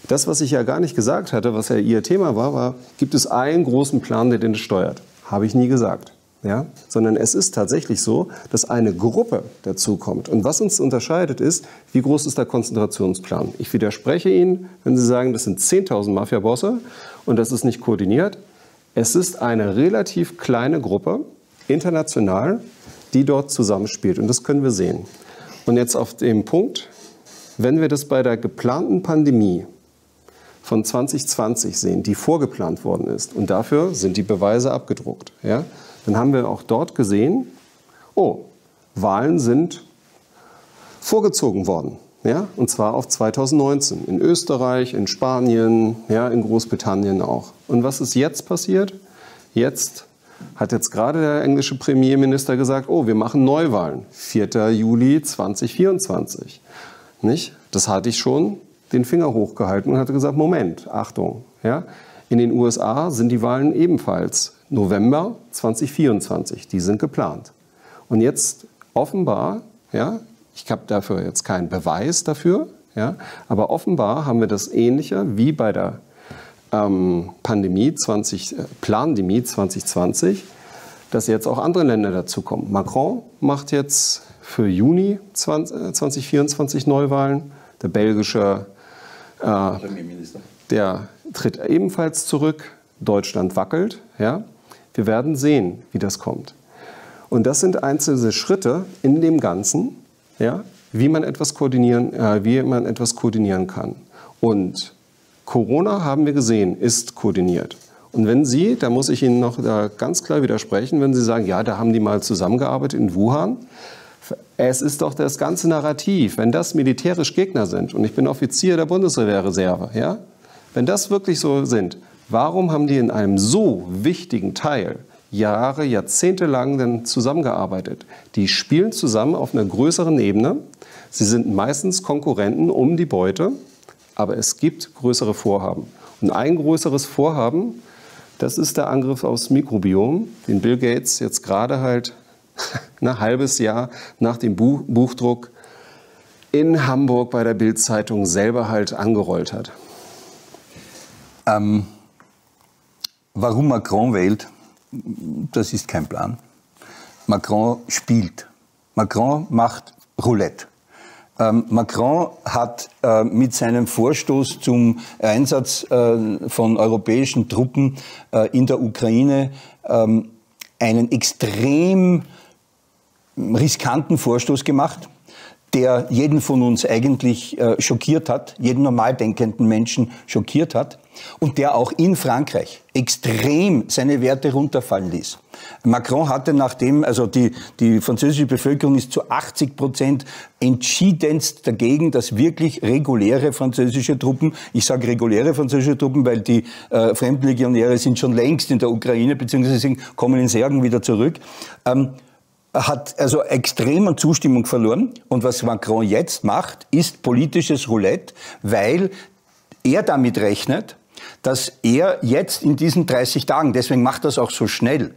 Das, was ich ja gar nicht gesagt hatte, was ja Ihr Thema war, war, gibt es einen großen Plan, der den steuert? Habe ich nie gesagt. Ja? Sondern es ist tatsächlich so, dass eine Gruppe dazukommt. Und was uns unterscheidet ist, wie groß ist der Konzentrationsplan? Ich widerspreche Ihnen, wenn Sie sagen, das sind zehntausend Mafia-Bosse und das ist nicht koordiniert. Es ist eine relativ kleine Gruppe, international, die dort zusammenspielt. Und das können wir sehen. Und jetzt auf dem Punkt, wenn wir das bei der geplanten Pandemie von zwanzig zwanzig sehen, die vorgeplant worden ist, und dafür sind die Beweise abgedruckt, ja, dann haben wir auch dort gesehen, oh, Wahlen sind vorgezogen worden, ja, und zwar auf zweitausendneunzehn, in Österreich, in Spanien, ja, in Großbritannien auch. Und was ist jetzt passiert? Jetzt hat jetzt gerade der englische Premierminister gesagt, oh, wir machen Neuwahlen, vierter Juli zweitausendvierundzwanzig. Nicht? Das hatte ich schon den Finger hochgehalten und hatte gesagt, Moment, Achtung. Ja? In den U S A sind die Wahlen ebenfalls November zweitausendvierundzwanzig. Die sind geplant. Und jetzt offenbar, ja, ich habe dafür jetzt keinen Beweis dafür, ja, aber offenbar haben wir das Ähnliche wie bei der ähm, Pandemie, zwanzig, äh, Plandemie zwanzig zwanzig, dass jetzt auch andere Länder dazukommen. Macron macht jetzt für Juni zweitausendvierundzwanzig Neuwahlen. Der belgische äh, Premierminister, der tritt ebenfalls zurück. Deutschland wackelt. Ja? Wir werden sehen, wie das kommt. Und das sind einzelne Schritte in dem Ganzen, ja, wie man etwas koordinieren, äh, wie man etwas koordinieren kann. Und Corona, haben wir gesehen, ist koordiniert. Und wenn Sie, da muss ich Ihnen noch da ganz klar widersprechen, wenn Sie sagen, ja, da haben die mal zusammengearbeitet in Wuhan. Es ist doch das ganze Narrativ, wenn das militärisch Gegner sind, und ich bin Offizier der Bundeswehrreserve, ja, wenn das wirklich so sind, warum haben die in einem so wichtigen Teil Jahre, Jahrzehnte lang dann zusammengearbeitet? Die spielen zusammen auf einer größeren Ebene. Sie sind meistens Konkurrenten um die Beute, aber es gibt größere Vorhaben. Und ein größeres Vorhaben, das ist der Angriff aufs Mikrobiom, den Bill Gates jetzt gerade halt ein halbes Jahr nach dem Buch, Buchdruck in Hamburg bei der Bild-Zeitung selber halt angerollt hat. Ähm, warum Macron wählt, das ist kein Plan. Macron spielt. Macron macht Roulette. Ähm, Macron hat äh, mit seinem Vorstoß zum Einsatz äh, von europäischen Truppen äh, in der Ukraine ähm, einen extrem riskanten Vorstoß gemacht, der jeden von uns eigentlich äh, schockiert hat, jeden normal denkenden Menschen schockiert hat und der auch in Frankreich extrem seine Werte runterfallen ließ. Macron hatte nachdem, also die, die französische Bevölkerung ist zu achtzig Prozent entschiedenst dagegen, dass wirklich reguläre französische Truppen, ich sage reguläre französische Truppen, weil die äh, Fremdenlegionäre sind schon längst in der Ukraine, beziehungsweise kommen in Särgen wieder zurück, ähm, hat also extrem an Zustimmung verloren. Und was Macron jetzt macht, ist politisches Roulette, weil er damit rechnet, dass er jetzt in diesen dreißig Tagen, deswegen macht er es auch so schnell,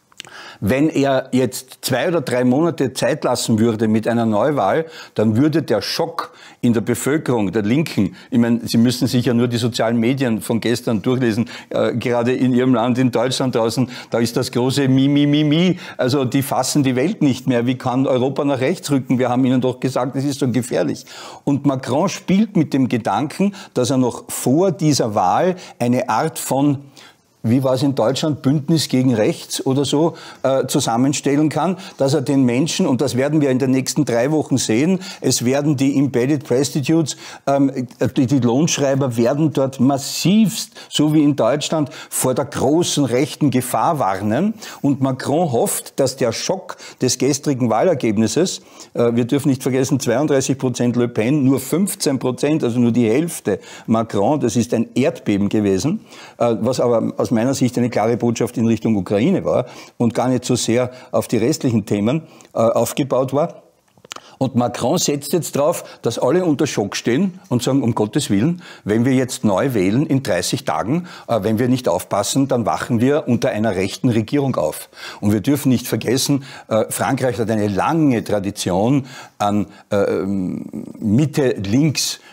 wenn er jetzt zwei oder drei Monate Zeit lassen würde mit einer Neuwahl, dann würde der Schock in der Bevölkerung, der Linken, ich meine, Sie müssen sich ja nur die sozialen Medien von gestern durchlesen, äh, gerade in Ihrem Land, in Deutschland draußen, da ist das große Mi, Mi, Mi, Mi, also die fassen die Welt nicht mehr. Wie kann Europa nach rechts rücken? Wir haben ihnen doch gesagt, das ist so gefährlich. Und Macron spielt mit dem Gedanken, dass er noch vor dieser Wahl eine Art von, wie war es in Deutschland, Bündnis gegen Rechts oder so, äh, zusammenstellen kann, dass er den Menschen, und das werden wir in den nächsten drei Wochen sehen, es werden die Embedded Prostitutes, ähm, die, die Lohnschreiber werden dort massivst, so wie in Deutschland, vor der großen rechten Gefahr warnen. Und Macron hofft, dass der Schock des gestrigen Wahlergebnisses, äh, wir dürfen nicht vergessen, zweiunddreißig Prozent Le Pen, nur fünfzehn Prozent, also nur die Hälfte Macron, das ist ein Erdbeben gewesen, äh, was aber aus meiner Sicht eine klare Botschaft in Richtung Ukraine war und gar nicht so sehr auf die restlichen Themen äh, aufgebaut war. Und Macron setzt jetzt darauf, dass alle unter Schock stehen und sagen, um Gottes Willen, wenn wir jetzt neu wählen in dreißig Tagen, äh, wenn wir nicht aufpassen, dann wachen wir unter einer rechten Regierung auf. Und wir dürfen nicht vergessen, äh, Frankreich hat eine lange Tradition an äh, Mitte-Links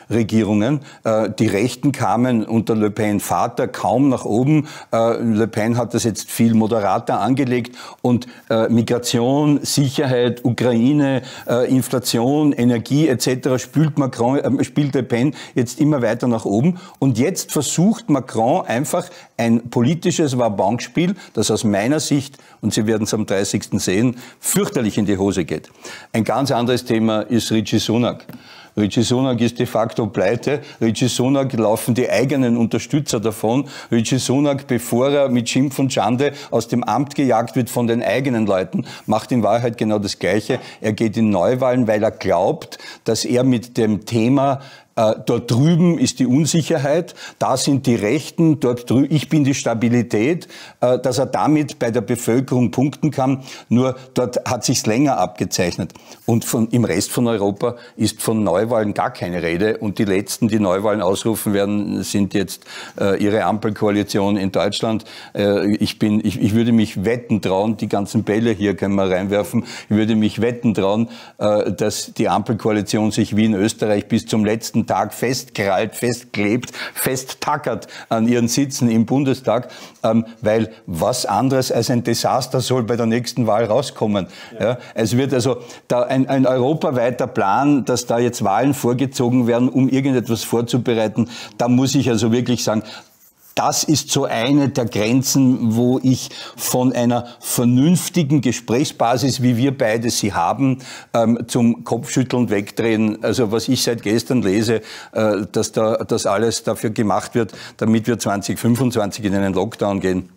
Regierungen. Äh, die Rechten kamen unter Le Pen Vater kaum nach oben. Äh, Le Pen hat das jetzt viel moderater angelegt und äh, Migration, Sicherheit, Ukraine, äh, Inflation, Energie et cetera spielt Macron, äh, spielt Le Pen jetzt immer weiter nach oben. Und jetzt versucht Macron einfach ein politisches Wabonspiel, das aus meiner Sicht, und Sie werden es am dreißigsten sehen, fürchterlich in die Hose geht. Ein ganz anderes Thema ist Rishi Sunak. Rishi Sunak ist de facto pleite. Rishi Sunak laufen die eigenen Unterstützer davon. Rishi Sunak, bevor er mit Schimpf und Schande aus dem Amt gejagt wird von den eigenen Leuten, macht in Wahrheit genau das Gleiche. Er geht in Neuwahlen, weil er glaubt, dass er mit dem Thema äh, dort drüben ist die Unsicherheit, da sind die Rechten, dort drüben, ich bin die Stabilität, äh, dass er damit bei der Bevölkerung punkten kann. Nur dort hat sich's länger abgezeichnet. Und von, im Rest von Europa ist von Neuwahlen gar keine Rede. Und die Letzten, die Neuwahlen ausrufen werden, sind jetzt äh, ihre Ampelkoalition in Deutschland. Äh, ich bin, ich, ich würde mich wetten trauen, die ganzen Bälle hier können wir reinwerfen, ich würde mich wetten trauen, äh, dass die Ampelkoalition sich wie in Österreich bis zum letzten Tag festkrallt, festklebt, festtackert an ihren Sitzen im Bundestag, ähm, weil was anderes als ein Desaster soll bei der nächsten Wahl rauskommen. Ja. Ja, es wird also da ein, ein europaweiter Plan, dass da jetzt Wahlen vorgezogen werden, um irgendetwas vorzubereiten. Da muss ich also wirklich sagen, das ist so eine der Grenzen, wo ich von einer vernünftigen Gesprächsbasis, wie wir beide sie haben, ähm, zum Kopfschütteln wegdrehen. Also was ich seit gestern lese, äh, dass da das alles dafür gemacht wird, damit wir zwanzig fünfundzwanzig in einen Lockdown gehen.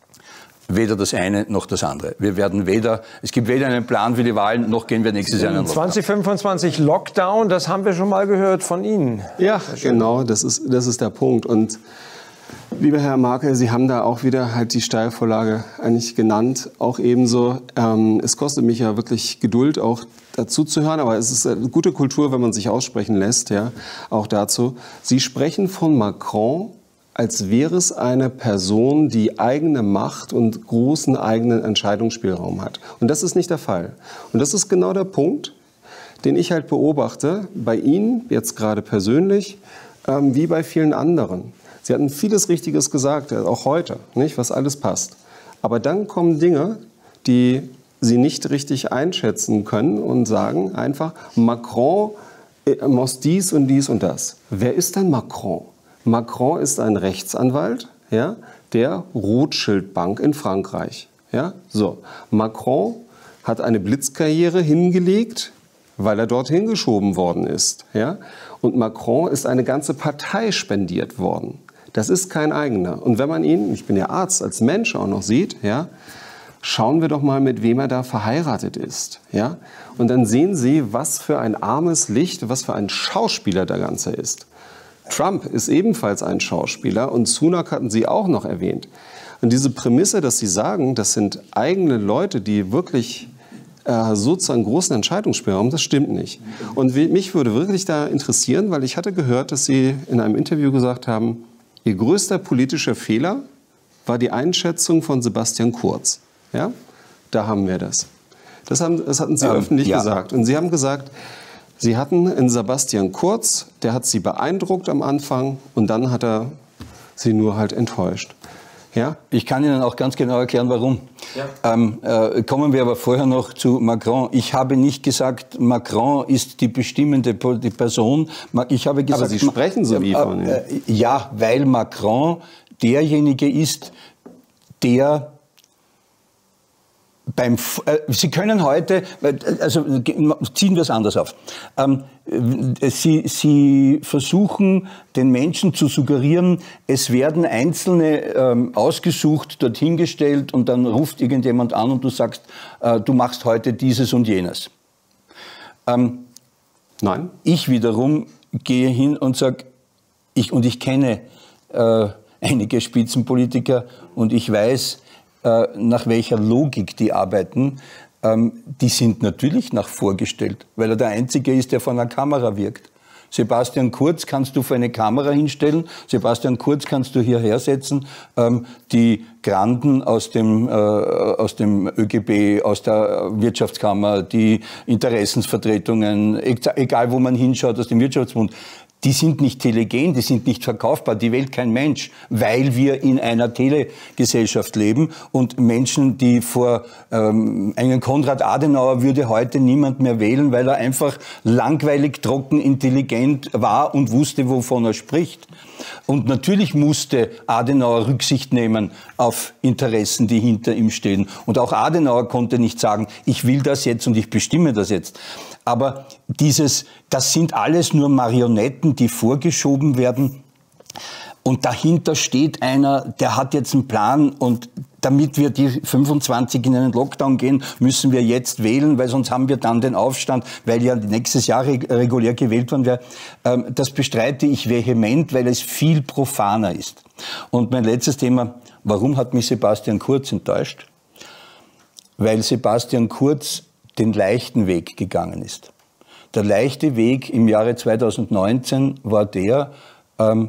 Weder das eine noch das andere. Wir werden weder, es gibt weder einen Plan für die Wahlen, noch gehen wir nächstes Jahr in einen Lockdown. zwanzig fünfundzwanzig Lockdown, das haben wir schon mal gehört von Ihnen. Ja, genau, das ist, das ist der Punkt. Und lieber Herr Markel, Sie haben da auch wieder halt die Steilvorlage eigentlich genannt. Auch ebenso, ähm, es kostet mich ja wirklich Geduld, auch dazu zu hören, aber es ist eine gute Kultur, wenn man sich aussprechen lässt, ja, auch dazu. Sie sprechen von Macron, als wäre es eine Person, die eigene Macht und großen eigenen Entscheidungsspielraum hat. Und das ist nicht der Fall. Und das ist genau der Punkt, den ich halt beobachte, bei Ihnen, jetzt gerade persönlich, ähm, wie bei vielen anderen. Sie hatten vieles Richtiges gesagt, auch heute, nicht, was alles passt. Aber dann kommen Dinge, die Sie nicht richtig einschätzen können und sagen einfach, Macron muss dies und dies und das. Wer ist denn Macron? Macron ist ein Rechtsanwalt, ja, der Rothschild Bank in Frankreich. Ja, so. Macron hat eine Blitzkarriere hingelegt, weil er dorthin geschoben worden ist. Ja? Und Macron ist eine ganze Partei spendiert worden. Das ist kein eigener. Und wenn man ihn, ich bin ja Arzt, als Mensch auch noch sieht, ja, schauen wir doch mal, mit wem er da verheiratet ist. Ja? Und dann sehen Sie, was für ein armes Licht, was für ein Schauspieler der Ganze ist. Trump ist ebenfalls ein Schauspieler und Sunak hatten Sie auch noch erwähnt. Und diese Prämisse, dass Sie sagen, das sind eigene Leute, die wirklich äh, sozusagen großen Entscheidungsspielraum haben, das stimmt nicht. Und mich würde wirklich da interessieren, weil ich hatte gehört, dass Sie in einem Interview gesagt haben, Ihr größter politischer Fehler war die Einschätzung von Sebastian Kurz. Ja? Da haben wir das. Das, haben, das hatten Sie ähm, öffentlich ja. gesagt. Und Sie haben gesagt, Sie hatten in Sebastian Kurz, der hat Sie beeindruckt am Anfang und dann hat er Sie nur halt enttäuscht. Ja? Ich kann Ihnen auch ganz genau erklären, warum. Ja. Ähm, äh, kommen wir aber vorher noch zu Macron. Ich habe nicht gesagt, Macron ist die bestimmende die Person. Ich habe gesagt, aber Sie sprechen so wie von ihm. Äh, äh, ja, weil Macron derjenige ist, der beim, äh, Sie können heute, also ziehen wir es anders auf. Ähm, Sie, Sie versuchen, den Menschen zu suggerieren, es werden Einzelne ähm, ausgesucht, dorthin gestellt und dann ruft irgendjemand an und du sagst, äh, du machst heute dieses und jenes. Ähm, Nein. Ich wiederum gehe hin und sage, ich, und ich kenne äh, einige Spitzenpolitiker und ich weiß, nach welcher Logik die arbeiten, ähm, die sind natürlich nach vorgestellt, weil er der Einzige ist, der vor einer Kamera wirkt. Sebastian Kurz kannst du vor eine Kamera hinstellen, Sebastian Kurz kannst du hierher setzen, ähm, die Granden aus dem, äh, aus dem Ö G B, aus der Wirtschaftskammer, die Interessensvertretungen, egal wo man hinschaut, aus dem Wirtschaftsbund, die sind nicht telegen, die sind nicht verkaufbar, die wählt kein Mensch, weil wir in einer Telegesellschaft leben und Menschen, die vor ähm, einen Konrad Adenauer würde heute niemand mehr wählen, weil er einfach langweilig, trocken, intelligent war und wusste, wovon er spricht. Und natürlich musste Adenauer Rücksicht nehmen auf Interessen, die hinter ihm stehen. Und auch Adenauer konnte nicht sagen, ich will das jetzt und ich bestimme das jetzt. Aber dieses, das sind alles nur Marionetten, die vorgeschoben werden. Und dahinter steht einer, der hat jetzt einen Plan und damit wir die fünfundzwanzig in einen Lockdown gehen, müssen wir jetzt wählen, weil sonst haben wir dann den Aufstand, weil ja nächstes Jahr regulär gewählt worden wäre. Das bestreite ich vehement, weil es viel profaner ist. Und mein letztes Thema, warum hat mich Sebastian Kurz enttäuscht? Weil Sebastian Kurz den leichten Weg gegangen ist. Der leichte Weg im Jahre zweitausendneunzehn war der, ähm,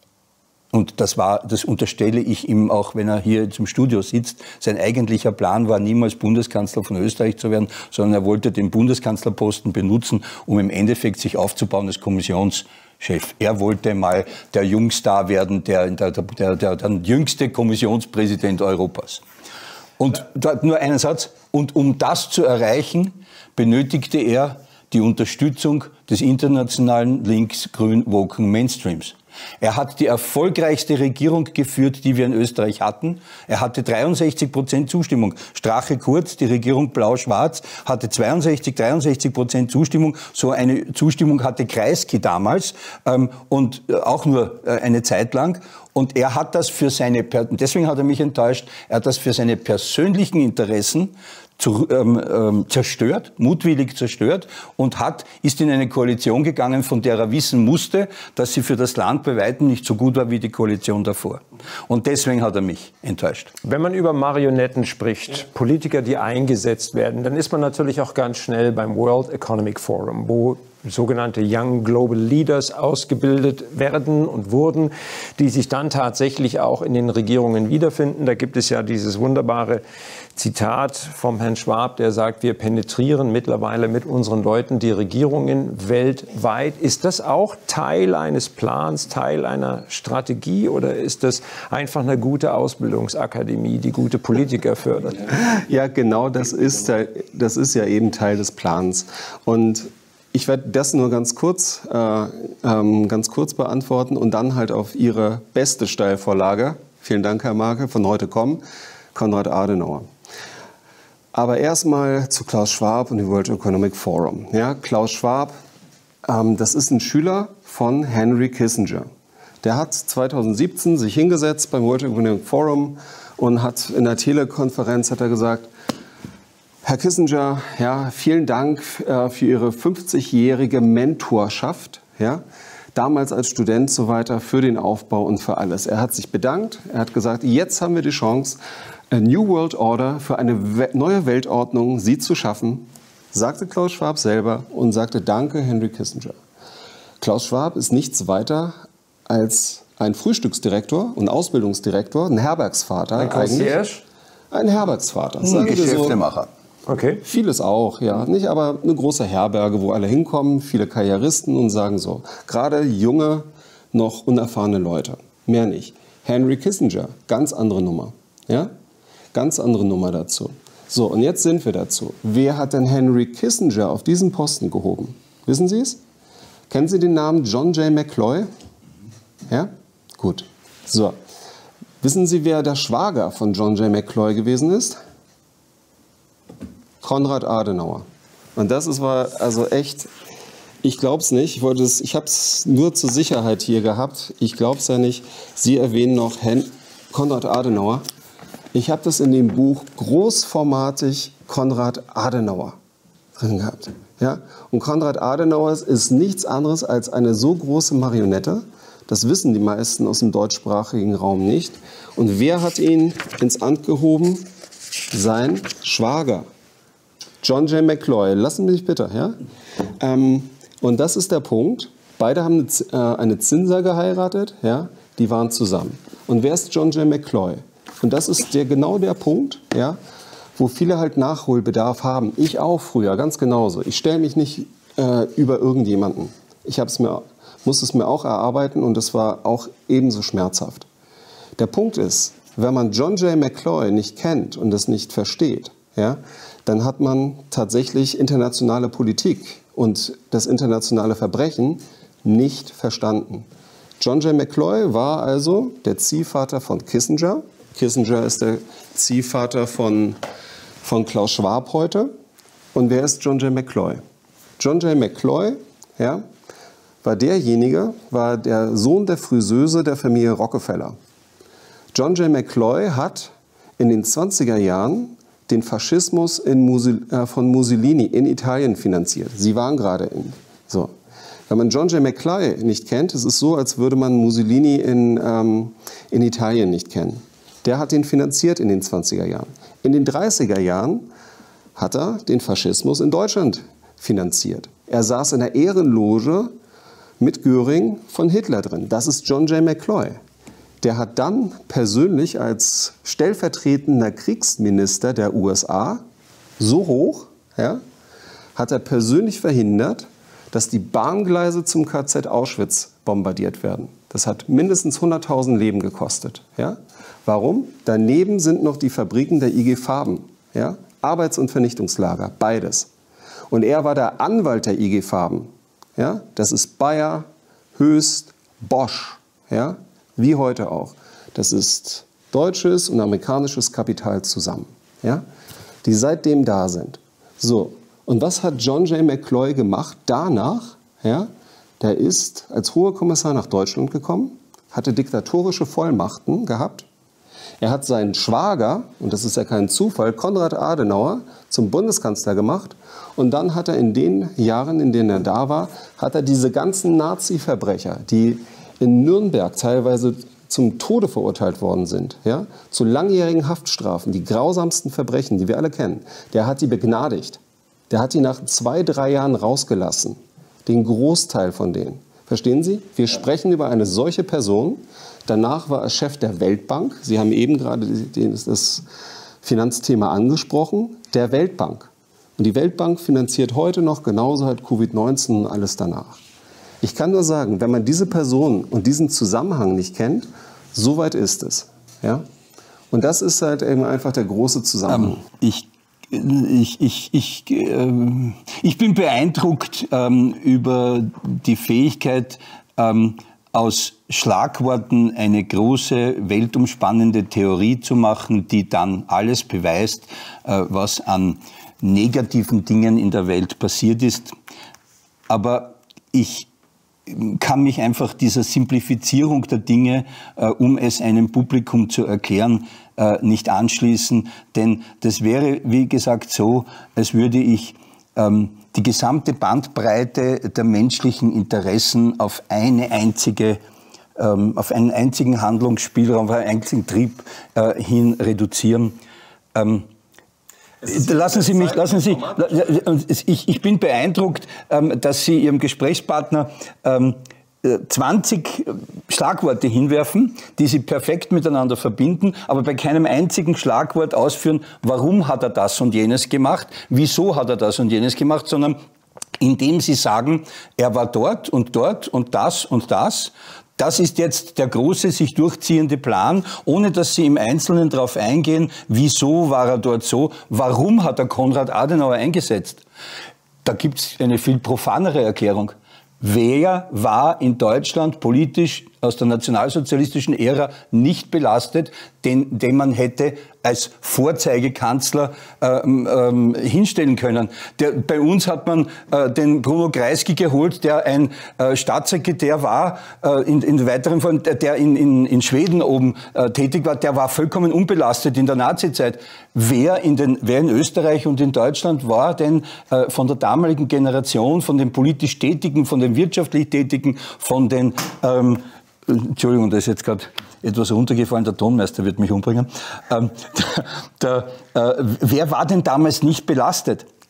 und das war, das unterstelle ich ihm auch, wenn er hier zum Studio sitzt, sein eigentlicher Plan war niemals Bundeskanzler von Österreich zu werden, sondern er wollte den Bundeskanzlerposten benutzen, um im Endeffekt sich aufzubauen als Kommissionschef. Er wollte mal der Jungstar werden, der, der, der, der, der jüngste Kommissionspräsident Europas. Und nur einen Satz. Und um das zu erreichen, benötigte er die Unterstützung des internationalen links-grün-woken Mainstreams. Er hat die erfolgreichste Regierung geführt, die wir in Österreich hatten. Er hatte dreiundsechzig Prozent Zustimmung. Strache Kurz, die Regierung Blau-Schwarz, hatte zweiundsechzig, dreiundsechzig Prozent Zustimmung. So eine Zustimmung hatte Kreisky damals ähm, und auch nur äh, eine Zeit lang. Und er hat das für seine, deswegen hat er mich enttäuscht, er hat das für seine persönlichen Interessen zu, ähm, ähm, zerstört, mutwillig zerstört und hat, ist in eine Koalition gegangen, von der er wissen musste, dass sie für das Land bei weitem nicht so gut war wie die Koalition davor. Und deswegen hat er mich enttäuscht. Wenn man über Marionetten spricht, Politiker, die eingesetzt werden, dann ist man natürlich auch ganz schnell beim World Economic Forum, wo sogenannte Young Global Leaders ausgebildet werden und wurden, die sich dann tatsächlich auch in den Regierungen wiederfinden. Da gibt es ja dieses wunderbare Zitat vom Herrn Schwab, der sagt, wir penetrieren mittlerweile mit unseren Leuten die Regierungen weltweit. Ist das auch Teil eines Plans, Teil einer Strategie oder ist das einfach eine gute Ausbildungsakademie, die gute Politiker fördert? Ja, genau, das ist, das ist ja eben Teil des Plans. Und ich werde das nur ganz kurz, äh, ähm, ganz kurz beantworten und dann halt auf Ihre beste Steilvorlage, vielen Dank, Herr Marke, von heute kommen, Konrad Adenauer. Aber erstmal zu Klaus Schwab und dem World Economic Forum. Ja, Klaus Schwab, ähm, das ist ein Schüler von Henry Kissinger. Der hat zweitausendsiebzehn sich hingesetzt beim World Economic Forum und hat in der Telekonferenz hat er gesagt, Herr Kissinger, ja, vielen Dank äh, für Ihre fünfzigjährige Mentorschaft, ja, damals als Student so weiter, für den Aufbau und für alles. Er hat sich bedankt, er hat gesagt, jetzt haben wir die Chance, a New World Order für eine we- neue Weltordnung, sie zu schaffen, sagte Klaus Schwab selber und sagte Danke, Henry Kissinger. Klaus Schwab ist nichts weiter als ein Frühstücksdirektor und Ausbildungsdirektor, ein Herbergsvater. Ein Concierge? Ein Herbergsvater. Ein Geschäftemacher. Okay. Vieles auch, ja. Nicht, aber eine große Herberge, wo alle hinkommen, viele Karrieristen und sagen so, gerade junge, noch unerfahrene Leute. Mehr nicht. Henry Kissinger, ganz andere Nummer. Ja? Ganz andere Nummer dazu. So, und jetzt sind wir dazu. Wer hat denn Henry Kissinger auf diesen Posten gehoben? Wissen Sie es? Kennen Sie den Namen John J. McCloy? Ja? Gut. So. Wissen Sie, wer der Schwager von John J. McCloy gewesen ist? Konrad Adenauer. Und das ist war also echt, ich glaube es nicht, ich, wollte es, ich habe es nur zur Sicherheit hier gehabt, ich glaube es ja nicht. Sie erwähnen noch Hen Konrad Adenauer. Ich habe das in dem Buch großformatig Konrad Adenauer drin gehabt. Ja? Und Konrad Adenauer ist nichts anderes als eine so große Marionette, das wissen die meisten aus dem deutschsprachigen Raum nicht. Und wer hat ihn ins Amt gehoben? Sein Schwager. John J. McCloy, lassen Sie mich bitte, ja? Ähm, und das ist der Punkt. Beide haben eine, äh, eine Zinser geheiratet, ja? Die waren zusammen. Und wer ist John J. McCloy? Und das ist der, genau der Punkt, ja? Wo viele halt Nachholbedarf haben. Ich auch früher, ganz genauso. Ich stelle mich nicht äh, über irgendjemanden. Ich habe es mir musste es mir auch erarbeiten und es war auch ebenso schmerzhaft. Der Punkt ist, wenn man John J. McCloy nicht kennt und das nicht versteht, ja, dann hat man tatsächlich internationale Politik und das internationale Verbrechen nicht verstanden. John J. McCloy war also der Ziehvater von Kissinger. Kissinger ist der Ziehvater von, von Klaus Schwab heute. Und wer ist John J. McCloy? John J. McCloy, ja, war derjenige, war der Sohn der Friseuse der Familie Rockefeller. John J. McCloy hat in den zwanziger Jahren den Faschismus in Musul, äh, von Mussolini in Italien finanziert. Sie waren gerade in. So. Wenn man John J. McCloy nicht kennt, es ist so, als würde man Mussolini in, ähm, in Italien nicht kennen. Der hat den finanziert in den zwanziger Jahren. In den dreißiger Jahren hat er den Faschismus in Deutschland finanziert. Er saß in der Ehrenloge mit Göring von Hitler drin. Das ist John J. McCloy. Der hat dann persönlich als stellvertretender Kriegsminister der U S A so hoch, ja, hat er persönlich verhindert, dass die Bahngleise zum K Z Auschwitz bombardiert werden. Das hat mindestens hunderttausend Leben gekostet. Ja? Warum? Daneben sind noch die Fabriken der I G Farben. Ja? Arbeits- und Vernichtungslager, beides. Und er war der Anwalt der I G Farben. Ja? Das ist Bayer, Höchst, Bosch. Ja? Wie heute auch. Das ist deutsches und amerikanisches Kapital zusammen, ja? Die seitdem da sind. So, und was hat John J. McCloy gemacht danach? Ja? Der ist als Hoher Kommissar nach Deutschland gekommen, hatte diktatorische Vollmachten gehabt. Er hat seinen Schwager, und das ist ja kein Zufall, Konrad Adenauer, zum Bundeskanzler gemacht. Und dann hat er in den Jahren, in denen er da war, hat er diese ganzen Nazi-Verbrecher, die in Nürnberg teilweise zum Tode verurteilt worden sind, ja, zu langjährigen Haftstrafen, die grausamsten Verbrechen, die wir alle kennen, der hat die begnadigt. Der hat die nach zwei, drei Jahren rausgelassen. Den Großteil von denen. Verstehen Sie? Wir sprechen über eine solche Person. Danach war er Chef der Weltbank. Sie haben eben gerade das Finanzthema angesprochen. Der Weltbank. Und die Weltbank finanziert heute noch genauso halt Covid neunzehn und alles danach. Ich kann nur sagen, wenn man diese Person und diesen Zusammenhang nicht kennt, so weit ist es. Ja? Und das ist halt eben einfach der große Zusammenhang. Ähm, ich, ich, ich, ich, äh, ich bin beeindruckt ähm, über die Fähigkeit, ähm, aus Schlagworten eine große, weltumspannende Theorie zu machen, die dann alles beweist, äh, was an negativen Dingen in der Welt passiert ist. Aber ich kann mich einfach dieser Simplifizierung der Dinge, äh, um es einem Publikum zu erklären, äh, nicht anschließen. Denn das wäre, wie gesagt, so, als würde ich ähm, die gesamte Bandbreite der menschlichen Interessen auf eine einzige, ähm, auf einen einzigen Handlungsspielraum, auf einen einzigen Trieb äh, hin reduzieren. Ähm, Lassen Sie mich, lassen Sie, ich, ich bin beeindruckt, dass Sie Ihrem Gesprächspartner zwanzig Schlagworte hinwerfen, die Sie perfekt miteinander verbinden, aber bei keinem einzigen Schlagwort ausführen, warum hat er das und jenes gemacht, wieso hat er das und jenes gemacht, sondern indem Sie sagen, er war dort und dort und das und das. Das ist jetzt der große, sich durchziehende Plan, ohne dass Sie im Einzelnen darauf eingehen, wieso war er dort so, warum hat er Konrad Adenauer eingesetzt. Da gibt es eine viel profanere Erklärung. Wer war in Deutschland politisch aus der nationalsozialistischen Ära nicht belastet, den, den man hätte als Vorzeigekanzler ähm, ähm, hinstellen können? Der, bei uns hat man äh, den Bruno Kreisky geholt, der ein äh, Staatssekretär war, äh, in, in weiteren Form, der in, in, in Schweden oben äh, tätig war, der war vollkommen unbelastet in der Nazizeit. Wer in, den, wer in Österreich und in Deutschland war denn äh, von der damaligen Generation, von den politisch Tätigen, von den wirtschaftlich Tätigen, von den... Ähm, Entschuldigung, da ist jetzt gerade etwas runtergefallen, der Tonmeister wird mich umbringen. Ähm, der, der, äh, wer war denn damals nicht belastet?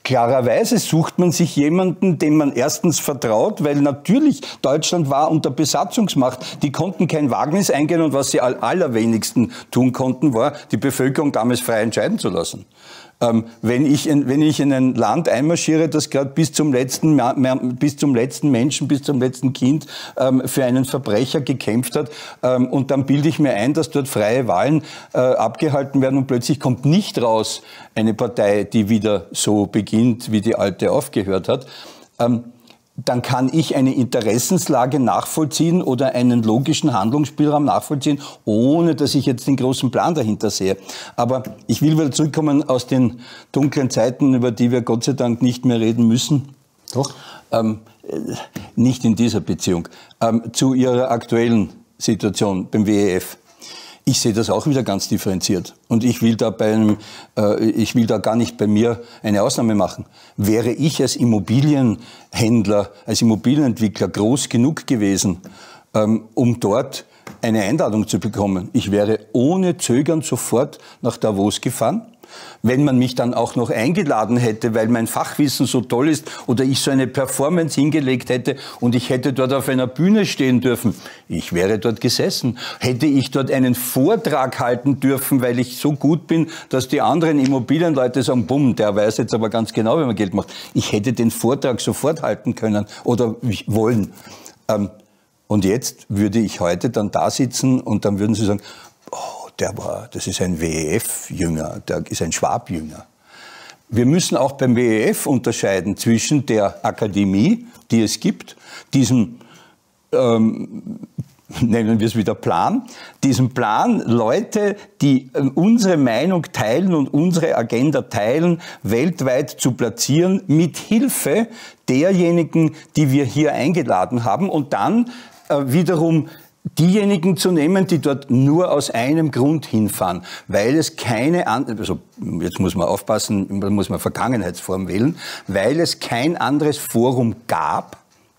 Klarerweise sucht man sich jemanden, dem man erstens vertraut, weil natürlich Deutschland war unter Besatzungsmacht. Die konnten kein Wagnis eingehen und was sie am allerwenigsten tun konnten, war, die Bevölkerung damals frei entscheiden zu lassen. Ähm, wenn ich in, wenn ich in ein Land einmarschiere, das gerade bis zum letzten, bis zum letzten Menschen, bis zum letzten Kind ähm, für einen Verbrecher gekämpft hat, ähm, und dann bilde ich mir ein, dass dort freie Wahlen äh, abgehalten werden und plötzlich kommt nicht raus eine Partei, die wieder so beginnt, wie die alte aufgehört hat. Ähm, dann kann ich eine Interessenslage nachvollziehen oder einen logischen Handlungsspielraum nachvollziehen, ohne dass ich jetzt den großen Plan dahinter sehe. Aber ich will wieder zurückkommen aus den dunklen Zeiten, über die wir Gott sei Dank nicht mehr reden müssen. Doch. Ähm, nicht in dieser Beziehung. Ähm, zu Ihrer aktuellen Situation beim W E F. Ich sehe das auch wieder ganz differenziert. Und ich will da bei einem, äh, ich will da gar nicht bei mir eine Ausnahme machen. Wäre ich als Immobilienhändler, als Immobilienentwickler groß genug gewesen, ähm, um dort eine Einladung zu bekommen, ich wäre ohne Zögern sofort nach Davos gefahren. Wenn man mich dann auch noch eingeladen hätte, weil mein Fachwissen so toll ist oder ich so eine Performance hingelegt hätte und ich hätte dort auf einer Bühne stehen dürfen, ich wäre dort gesessen. Hätte ich dort einen Vortrag halten dürfen, weil ich so gut bin, dass die anderen Immobilienleute sagen, bumm, der weiß jetzt aber ganz genau, wie man Geld macht. Ich hätte den Vortrag sofort halten können oder wollen. Und jetzt würde ich heute dann da sitzen und dann würden Sie sagen, oh, der war, das ist ein W E F-Jünger, der ist ein Schwab-Jünger. Wir müssen auch beim W E F unterscheiden zwischen der Akademie, die es gibt, diesem, ähm, nennen wir es wieder Plan, diesem Plan, Leute, die äh, unsere Meinung teilen und unsere Agenda teilen, weltweit zu platzieren, mit Hilfe derjenigen, die wir hier eingeladen haben und dann äh, wiederum diejenigen zu nehmen, die dort nur aus einem Grund hinfahren, weil es keine andere, also jetzt muss man aufpassen, da muss man Vergangenheitsform wählen, weil es kein anderes Forum gab,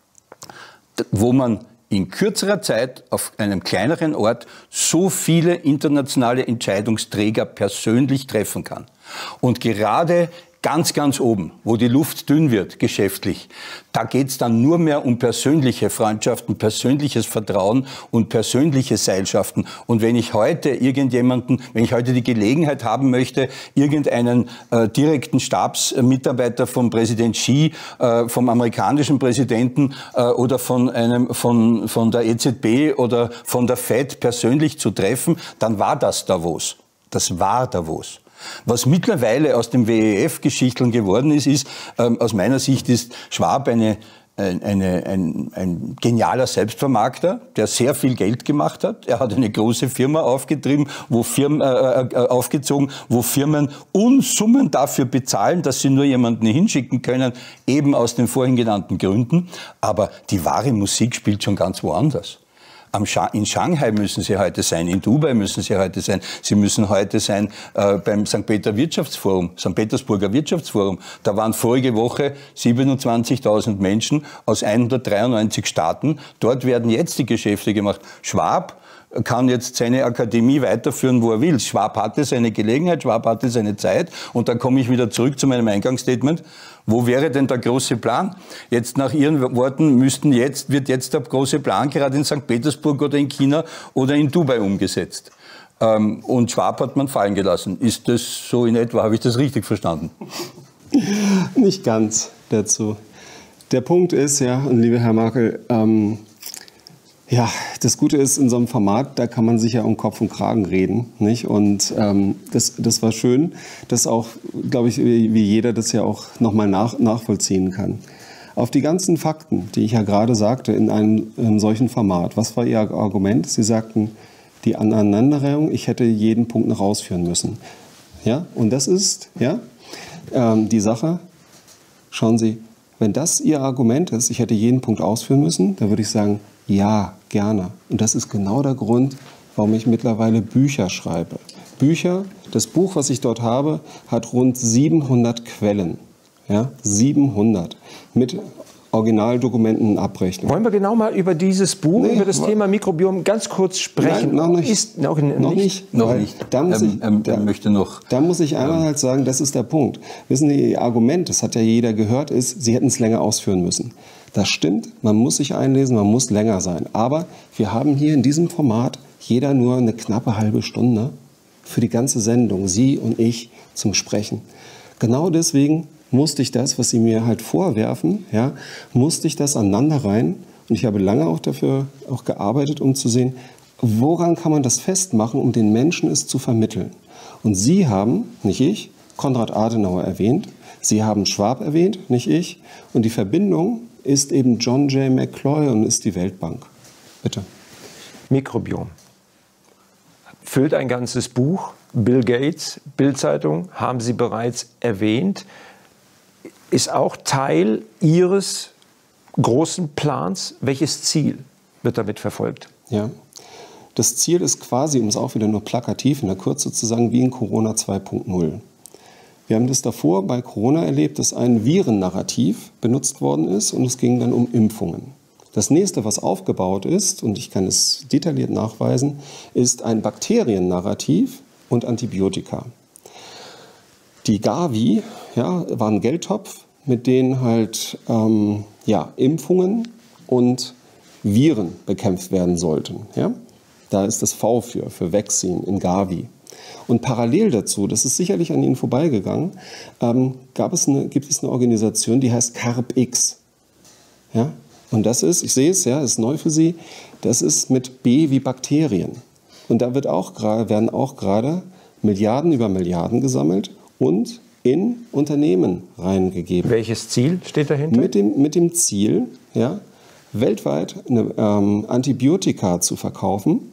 wo man in kürzerer Zeit auf einem kleineren Ort so viele internationale Entscheidungsträger persönlich treffen kann. Und gerade ganz, ganz oben, wo die Luft dünn wird, geschäftlich, da geht's dann nur mehr um persönliche Freundschaften, persönliches Vertrauen und persönliche Seilschaften. Und wenn ich heute irgendjemanden, wenn ich heute die Gelegenheit haben möchte, irgendeinen äh, direkten Stabsmitarbeiter vom Präsident Xi, äh, vom amerikanischen Präsidenten äh, oder von einem, von, von der E Z B oder von der Fed persönlich zu treffen, dann war das Davos. Das war Davos. Was mittlerweile aus dem W E F-Geschichteln geworden ist, ist, ähm, aus meiner Sicht ist Schwab eine, eine, ein, ein genialer Selbstvermarkter, der sehr viel Geld gemacht hat. Er hat eine große Firma aufgetrieben, wo Firmen, äh, aufgezogen, wo Firmen Unsummen dafür bezahlen, dass sie nur jemanden hinschicken können, eben aus den vorhin genannten Gründen. Aber die wahre Musik spielt schon ganz woanders. In Shanghai müssen Sie heute sein, in Dubai müssen Sie heute sein, Sie müssen heute sein äh, beim Sankt Peter Wirtschaftsforum, Sankt Petersburger Wirtschaftsforum. Da waren vorige Woche siebenundzwanzigtausend Menschen aus hundertdreiundneunzig Staaten. Dort werden jetzt die Geschäfte gemacht. Schwab kann jetzt seine Akademie weiterführen, wo er will. Schwab hatte seine Gelegenheit, Schwab hatte seine Zeit. Und dann komme ich wieder zurück zu meinem Eingangsstatement. Wo wäre denn der große Plan? Jetzt nach Ihren Worten müssten jetzt, wird jetzt der große Plan gerade in Sankt Petersburg oder in China oder in Dubai umgesetzt. Ähm, und Schwab hat man fallen gelassen. Ist das so in etwa? Habe ich das richtig verstanden? Nicht ganz dazu. Der Punkt ist, ja, und lieber Herr Makel, ähm, ja, das Gute ist, in so einem Format, da kann man sich ja um Kopf und Kragen reden, nicht? Und ähm, das, das war schön, dass auch, glaube ich, wie jeder das ja auch nochmal nach, nachvollziehen kann. Auf die ganzen Fakten, die ich ja gerade sagte, in einem, in einem solchen Format, was war Ihr Argument? Sie sagten, die Aneinanderreihung, ich hätte jeden Punkt noch rausführen müssen. Ja, und das ist, ja, ähm, die Sache, schauen Sie, wenn das Ihr Argument ist, ich hätte jeden Punkt ausführen müssen, dann würde ich sagen, ja, gerne. Und das ist genau der Grund, warum ich mittlerweile Bücher schreibe. Bücher, das Buch, was ich dort habe, hat rund siebenhundert Quellen. Ja, siebenhundert. Mit Originaldokumenten Abrechnung. Wollen wir genau mal über dieses Buch, nee, über das Thema Mikrobiom ganz kurz sprechen? Nein, noch nicht. Ist, noch, noch nicht? nicht. Noch nicht. Da muss, ähm, ich, ähm, da, möchte noch, da muss ich einmal ähm, halt sagen, das ist der Punkt. Wissen Sie, Ihr Argument, das hat ja jeder gehört, ist, Sie hätten es länger ausführen müssen. Das stimmt, man muss sich einlesen, man muss länger sein. Aber wir haben hier in diesem Format jeder nur eine knappe halbe Stunde für die ganze Sendung, Sie und ich, zum Sprechen. Genau deswegen musste ich das, was Sie mir halt vorwerfen, ja, musste ich das aneinanderreihen. Und ich habe lange auch dafür auch gearbeitet, um zu sehen, woran kann man das festmachen, um den Menschen es zu vermitteln. Und Sie haben, nicht ich, Konrad Adenauer erwähnt, Sie haben Schwab erwähnt, nicht ich. Und die Verbindung ist eben John J. McCloy und ist die Weltbank. Bitte. Mikrobiom. Füllt ein ganzes Buch. Bill Gates, Bild-Zeitung, haben Sie bereits erwähnt, ist auch Teil Ihres großen Plans. Welches Ziel wird damit verfolgt? Ja, das Ziel ist quasi, um es auch wieder nur plakativ in der Kürze zu sagen, wie in Corona zwei Punkt null. Wir haben das davor bei Corona erlebt, dass ein Virennarrativ benutzt worden ist und es ging dann um Impfungen. Das nächste, was aufgebaut ist, und ich kann es detailliert nachweisen, ist ein Bakteriennarrativ und Antibiotika. Die Gavi, ja, war ein Geldtopf, mit denen halt ähm, ja, Impfungen und Viren bekämpft werden sollten. Ja? Da ist das V für, für Vaccine in Gavi. Und parallel dazu, das ist sicherlich an Ihnen vorbeigegangen, ähm, gab es eine, gibt es eine Organisation, die heißt CARB-X. Ja? Und das ist, ich sehe es, ja, ist neu für Sie, das ist mit B wie Bakterien. Und da wird auch, werden auch gerade Milliarden über Milliarden gesammelt und in Unternehmen reingegeben. Welches Ziel steht dahinter? Mit dem, mit dem Ziel, ja, weltweit eine, ähm, Antibiotika zu verkaufen.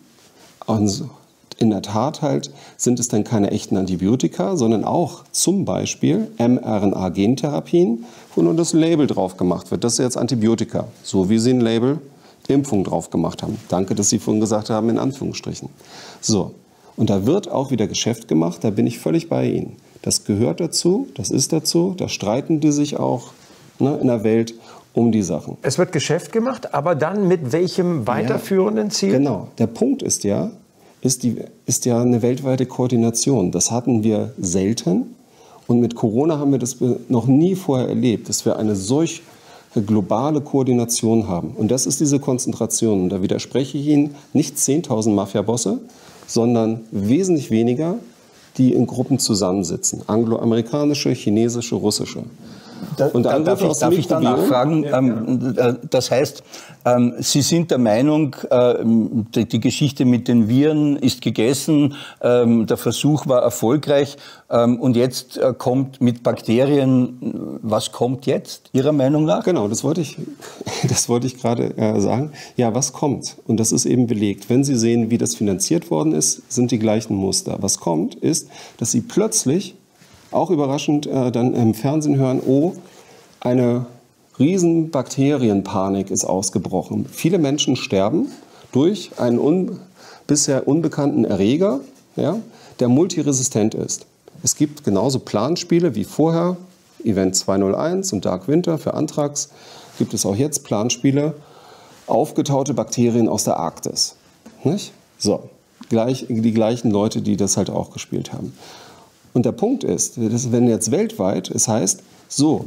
Und in der Tat halt sind es dann keine echten Antibiotika, sondern auch zum Beispiel mRNA-Gentherapien, wo nur das Label drauf gemacht wird. Das ist jetzt Antibiotika, so wie Sie ein Label Impfung drauf gemacht haben. Danke, dass Sie vorhin gesagt haben, in Anführungsstrichen. So, und da wird auch wieder Geschäft gemacht, da bin ich völlig bei Ihnen. Das gehört dazu, das ist dazu, da streiten die sich auch, ne, in der Welt um die Sachen. Es wird Geschäft gemacht, aber dann mit welchem weiterführenden Ziel? Ja, genau, der Punkt ist ja, ist, die, ist ja eine weltweite Koordination. Das hatten wir selten und mit Corona haben wir das noch nie vorher erlebt, dass wir eine solch globale Koordination haben. Und das ist diese Konzentration. Und da widerspreche ich Ihnen, nicht zehntausend Mafiabosse, sondern wesentlich weniger, die in Gruppen zusammensitzen. Angloamerikanische, chinesische, russische. Da, und da, darf, ich, darf ich da nachfragen? Ja, ähm, ja. Das heißt, ähm, Sie sind der Meinung, äh, die, die Geschichte mit den Viren ist gegessen, ähm, der Versuch war erfolgreich ähm, und jetzt äh, kommt mit Bakterien, was kommt jetzt, Ihrer Meinung nach? Genau, das wollte ich, das wollte ich gerade äh, sagen. Ja, was kommt? Und das ist eben belegt. Wenn Sie sehen, wie das finanziert worden ist, sind die gleichen Muster. Was kommt, ist, dass Sie plötzlich auch überraschend äh, dann im Fernsehen hören, oh, eine riesen Bakterienpanik ist ausgebrochen. Viele Menschen sterben durch einen un bisher unbekannten Erreger, ja, der multiresistent ist. Es gibt genauso Planspiele wie vorher, Event zweihunderteins und Dark Winter für Anthrax, gibt es auch jetzt Planspiele, aufgetaute Bakterien aus der Arktis. Nicht? So, gleich, die gleichen Leute, die das halt auch gespielt haben. Und der Punkt ist, dass wenn jetzt weltweit, es heißt, so,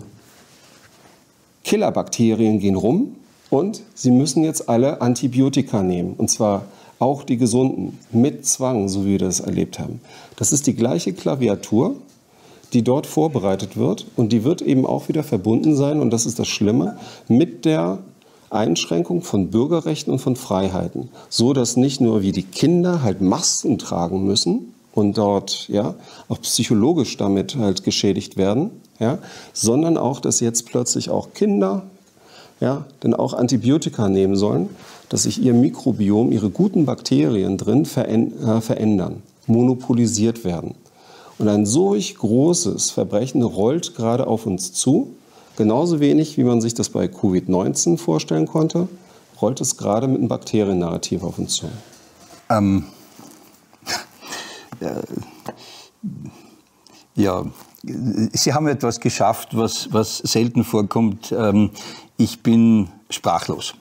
Killerbakterien gehen rum und sie müssen jetzt alle Antibiotika nehmen. Und zwar auch die gesunden, mit Zwang, so wie wir das erlebt haben. Das ist die gleiche Klaviatur, die dort vorbereitet wird. Und die wird eben auch wieder verbunden sein, und das ist das Schlimme, mit der Einschränkung von Bürgerrechten und von Freiheiten. So dass nicht nur wie die Kinder halt Masken tragen müssen, und dort ja auch psychologisch damit halt geschädigt werden, ja, sondern auch, dass jetzt plötzlich auch Kinder ja, dann auch Antibiotika nehmen sollen, dass sich ihr Mikrobiom, ihre guten Bakterien drin verändern, monopolisiert werden. Und ein solch großes Verbrechen rollt gerade auf uns zu, genauso wenig, wie man sich das bei Covid neunzehn vorstellen konnte, rollt es gerade mit einem Bakteriennarrativ auf uns zu. Ähm. Ja, Sie haben etwas geschafft, was, was selten vorkommt. ich bin sprachlos.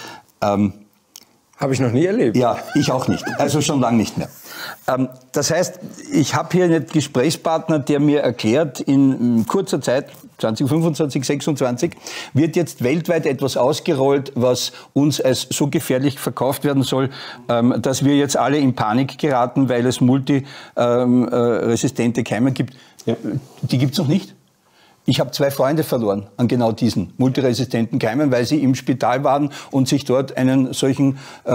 Ähm, Habe ich noch nie erlebt. Ja, ich auch nicht. Also schon lange nicht mehr. Ähm, das heißt, ich habe hier einen Gesprächspartner, der mir erklärt, in kurzer Zeit, zwanzig fünfundzwanzig, sechsundzwanzig, wird jetzt weltweit etwas ausgerollt, was uns als so gefährlich verkauft werden soll, ähm, dass wir jetzt alle in Panik geraten, weil es multiresistente Keime gibt. Ja. Die gibt's noch nicht. Ich habe zwei Freunde verloren an genau diesen multiresistenten Keimen, weil sie im Spital waren und sich dort einen solchen äh,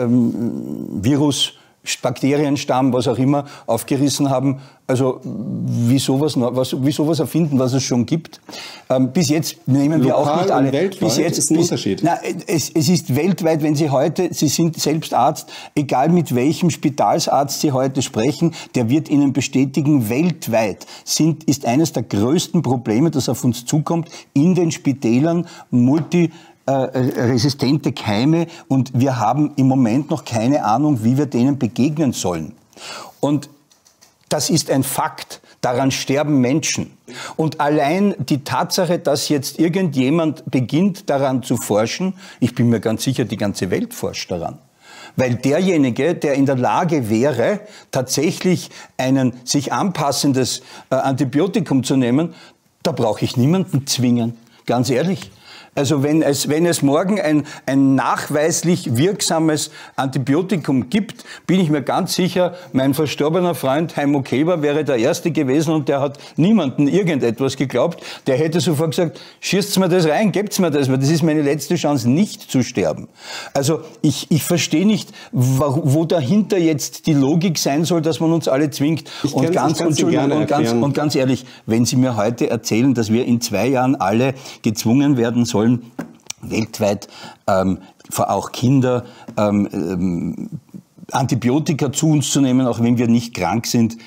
ähm, Virus, Bakterienstamm, was auch immer, aufgerissen haben. Also wie sowas, was, wie sowas erfinden, was es schon gibt. Ähm, bis jetzt nehmen wir Lokal auch nicht alle. Und weltweit bis jetzt ist ein bis, Unterschied. Na, es, es ist weltweit, wenn Sie heute, Sie sind selbst Arzt, egal mit welchem Spitalsarzt Sie heute sprechen, der wird Ihnen bestätigen, weltweit sind, ist eines der größten Probleme, das auf uns zukommt, in den Spitälern multi Äh, resistente Keime, und wir haben im Moment noch keine Ahnung, wie wir denen begegnen sollen. Und das ist ein Fakt. Daran sterben Menschen. Und allein die Tatsache, dass jetzt irgendjemand beginnt, daran zu forschen, ich bin mir ganz sicher, die ganze Welt forscht daran. Weil derjenige, der in der Lage wäre, tatsächlich ein sich anpassendes äh, Antibiotikum zu nehmen, da brauche ich niemanden zwingen. Ganz ehrlich. Also wenn es, wenn es morgen ein, ein nachweislich wirksames Antibiotikum gibt, bin ich mir ganz sicher, mein verstorbener Freund Heimo Keber wäre der Erste gewesen, und der hat niemanden irgendetwas geglaubt. Der hätte sofort gesagt, schießt mir das rein, gebt's mir das, weil das ist meine letzte Chance, nicht zu sterben. Also ich, ich verstehe nicht, wo, wo dahinter jetzt die Logik sein soll, dass man uns alle zwingt. Und ganz, und, und, ganz, und ganz ehrlich, wenn Sie mir heute erzählen, dass wir in zwei Jahren alle gezwungen werden sollen, weltweit ähm, auch Kinder ähm, ähm, Antibiotika zu uns zu nehmen, auch wenn wir nicht krank sind.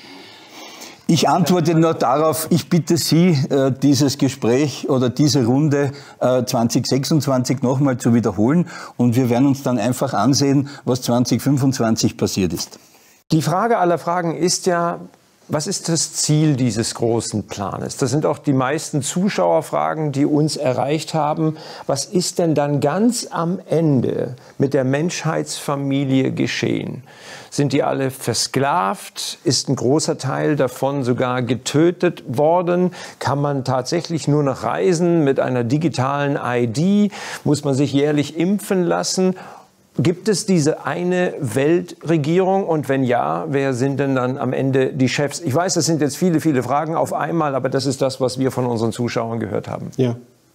Ich antworte nur darauf, ich bitte Sie, äh, dieses Gespräch oder diese Runde äh, zwanzig sechsundzwanzig nochmal zu wiederholen, und wir werden uns dann einfach ansehen, was zwanzig fünfundzwanzig passiert ist. Die Frage aller Fragen ist ja, was ist das Ziel dieses großen Planes? Das sind auch die meisten Zuschauerfragen, die uns erreicht haben. Was ist denn dann ganz am Ende mit der Menschheitsfamilie geschehen? Sind die alle versklavt? Ist ein großer Teil davon sogar getötet worden? Kann man tatsächlich nur noch reisen mit einer digitalen I D? Muss man sich jährlich impfen lassen? Gibt es diese eine Weltregierung, und wenn ja, wer sind denn dann am Ende die Chefs? Ich weiß, das sind jetzt viele, viele Fragen auf einmal, aber das ist das, was wir von unseren Zuschauern gehört haben. Ja,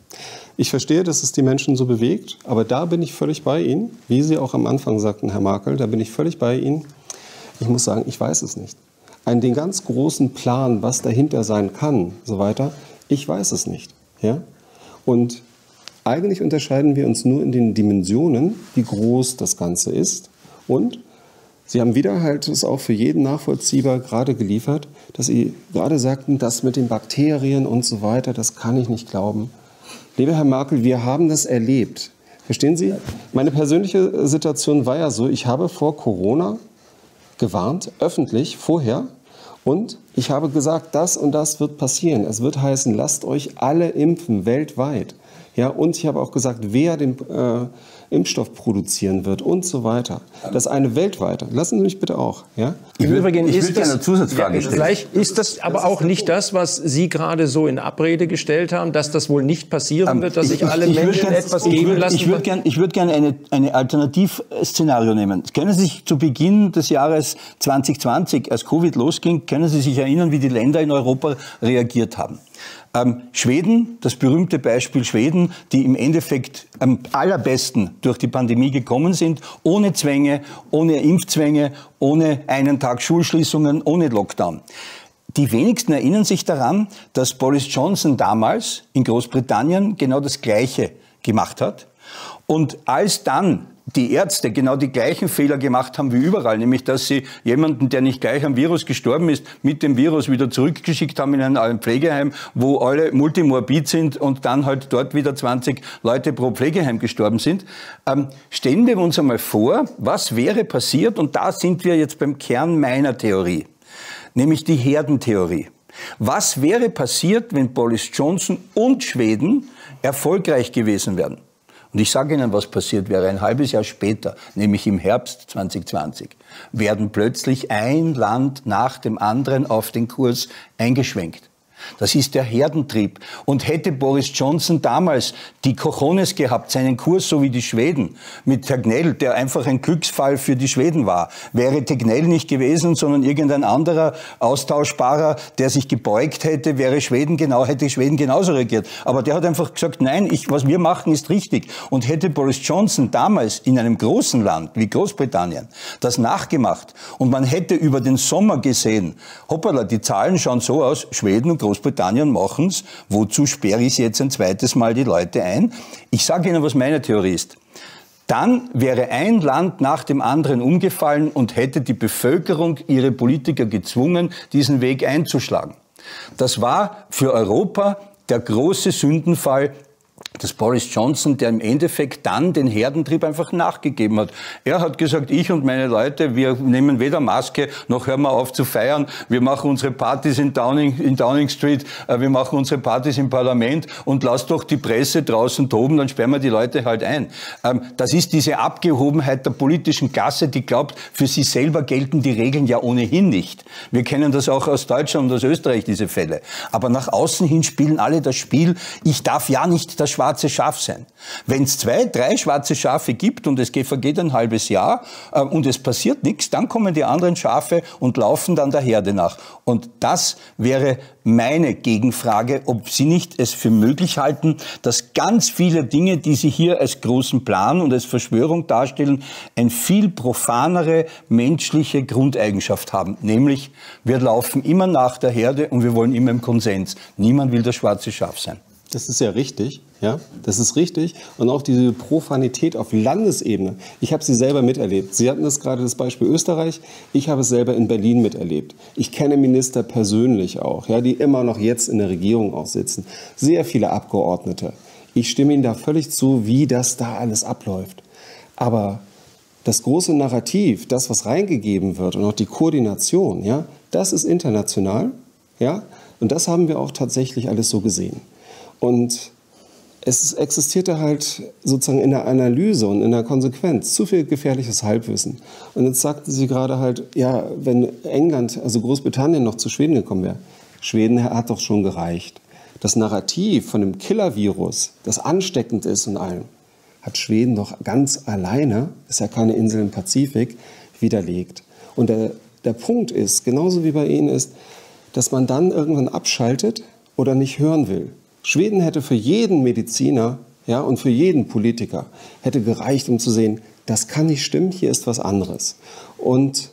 ich verstehe, dass es die Menschen so bewegt, aber da bin ich völlig bei Ihnen, wie Sie auch am Anfang sagten, Herr Markel, da bin ich völlig bei Ihnen. Ich muss sagen, ich weiß es nicht. Einen, den ganz großen Plan, was dahinter sein kann, so weiter, ich weiß es nicht. Ja? Und eigentlich unterscheiden wir uns nur in den Dimensionen, wie groß das Ganze ist. Und Sie haben wieder halt es auch für jeden nachvollziehbar gerade geliefert, dass Sie gerade sagten, das mit den Bakterien und so weiter, das kann ich nicht glauben. Lieber Herr Markel, wir haben das erlebt. Verstehen Sie? Meine persönliche Situation war ja so, ich habe vor Corona gewarnt, öffentlich, vorher. Und ich habe gesagt, das und das wird passieren. Es wird heißen, lasst euch alle impfen, weltweit. Ja, und ich habe auch gesagt, wer den äh, Impfstoff produzieren wird und so weiter. Das ist eine weltweite. Lassen Sie mich bitte auch. Ja? Im Übrigen ich ist würde das, eine Zusatzfrage ja, stellen. Vielleicht ist das aber das auch nicht das, was Sie gerade so in Abrede gestellt haben, dass das wohl nicht passieren wird, dass ich, sich alle ich, ich Menschen gern, etwas ich geben würd, lassen. Ich würde gerne würd gern eine, eine Alternativszenario nehmen. Können Sie sich zu Beginn des Jahres zwanzig zwanzig, als Covid losging, können Sie sich erinnern, wie die Länder in Europa reagiert haben? Ähm, Schweden, das berühmte Beispiel Schweden, die im Endeffekt am allerbesten durch die Pandemie gekommen sind, ohne Zwänge, ohne Impfzwänge, ohne einen Tag Schulschließungen, ohne Lockdown. Die wenigsten erinnern sich daran, dass Boris Johnson damals in Großbritannien genau das Gleiche gemacht hat. Und als dann die Ärzte genau die gleichen Fehler gemacht haben wie überall, nämlich dass sie jemanden, der nicht gleich am Virus gestorben ist, mit dem Virus wieder zurückgeschickt haben in ein Pflegeheim, wo alle multimorbid sind und dann halt dort wieder zwanzig Leute pro Pflegeheim gestorben sind. Ähm, stellen wir uns einmal vor, was wäre passiert, und da sind wir jetzt beim Kern meiner Theorie, nämlich die Herdentheorie. Was wäre passiert, wenn Boris Johnson und Schweden erfolgreich gewesen wären? Und ich sage Ihnen, was passiert wäre. Ein halbes Jahr später, nämlich im Herbst zwanzig zwanzig, werden plötzlich ein Land nach dem anderen auf den Kurs eingeschwenkt. Das ist der Herdentrieb. Und hätte Boris Johnson damals die Cojones gehabt, seinen Kurs, so wie die Schweden, mit Tegnell, der einfach ein Glücksfall für die Schweden war, wäre Tegnell nicht gewesen, sondern irgendein anderer austauschbarer, der sich gebeugt hätte, wäre Schweden genau, hätte Schweden genauso reagiert. Aber der hat einfach gesagt, nein, ich, was wir machen, ist richtig. Und hätte Boris Johnson damals in einem großen Land wie Großbritannien das nachgemacht und man hätte über den Sommer gesehen, hoppala, die Zahlen schauen so aus, Schweden und Großbritannien Großbritannien machen's. Wozu sperre ich jetzt ein zweites Mal die Leute ein? Ich sage Ihnen, was meine Theorie ist. Dann wäre ein Land nach dem anderen umgefallen und hätte die Bevölkerung ihre Politiker gezwungen, diesen Weg einzuschlagen. Das war für Europa der große Sündenfall des Boris Johnson, der im Endeffekt dann den Herdentrieb einfach nachgegeben hat. Er hat gesagt, ich und meine Leute, wir nehmen weder Maske, noch hören wir auf zu feiern. Wir machen unsere Partys in Downing, in Downing Street, äh, wir machen unsere Partys im Parlament und lasst doch die Presse draußen toben, dann sperren wir die Leute halt ein. Ähm, das ist diese Abgehobenheit der politischen Klasse, die glaubt, für sie selber gelten die Regeln ja ohnehin nicht. Wir kennen das auch aus Deutschland und aus Österreich, diese Fälle. Aber nach außen hin spielen alle das Spiel, ich darf ja nicht das schwarze Schaf sein. Wenn es zwei, drei schwarze Schafe gibt und es vergeht ein halbes Jahr äh, und es passiert nichts, dann kommen die anderen Schafe und laufen dann der Herde nach. Und das wäre meine Gegenfrage, ob Sie nicht es für möglich halten, dass ganz viele Dinge, die Sie hier als großen Plan und als Verschwörung darstellen, eine viel profanere menschliche Grundeigenschaft haben. Nämlich, wir laufen immer nach der Herde und wir wollen immer im Konsens. Niemand will das schwarze Schaf sein. Das ist ja richtig, ja, das ist richtig. Und auch diese Profanität auf Landesebene. Ich habe sie selber miterlebt. Sie hatten das gerade das Beispiel Österreich. Ich habe es selber in Berlin miterlebt. Ich kenne Minister persönlich auch, ja, die immer noch jetzt in der Regierung auch sitzen. Sehr viele Abgeordnete. Ich stimme Ihnen da völlig zu, wie das da alles abläuft. Aber das große Narrativ, das, was reingegeben wird und auch die Koordination, ja, das ist international, ja, und das haben wir auch tatsächlich alles so gesehen. Und es existierte halt sozusagen in der Analyse und in der Konsequenz zu viel gefährliches Halbwissen. Und jetzt sagten Sie gerade halt, ja, wenn England, also Großbritannien noch zu Schweden gekommen wäre. Schweden hat doch schon gereicht. Das Narrativ von dem Killer-Virus, das ansteckend ist und allem, hat Schweden doch ganz alleine, ist ja keine Insel im Pazifik, widerlegt. Und der, der Punkt ist, genauso wie bei Ihnen ist, dass man dann irgendwann abschaltet oder nicht hören will. Schweden hätte für jeden Mediziner, ja, und für jeden Politiker hätte gereicht, um zu sehen, das kann nicht stimmen, hier ist was anderes. Und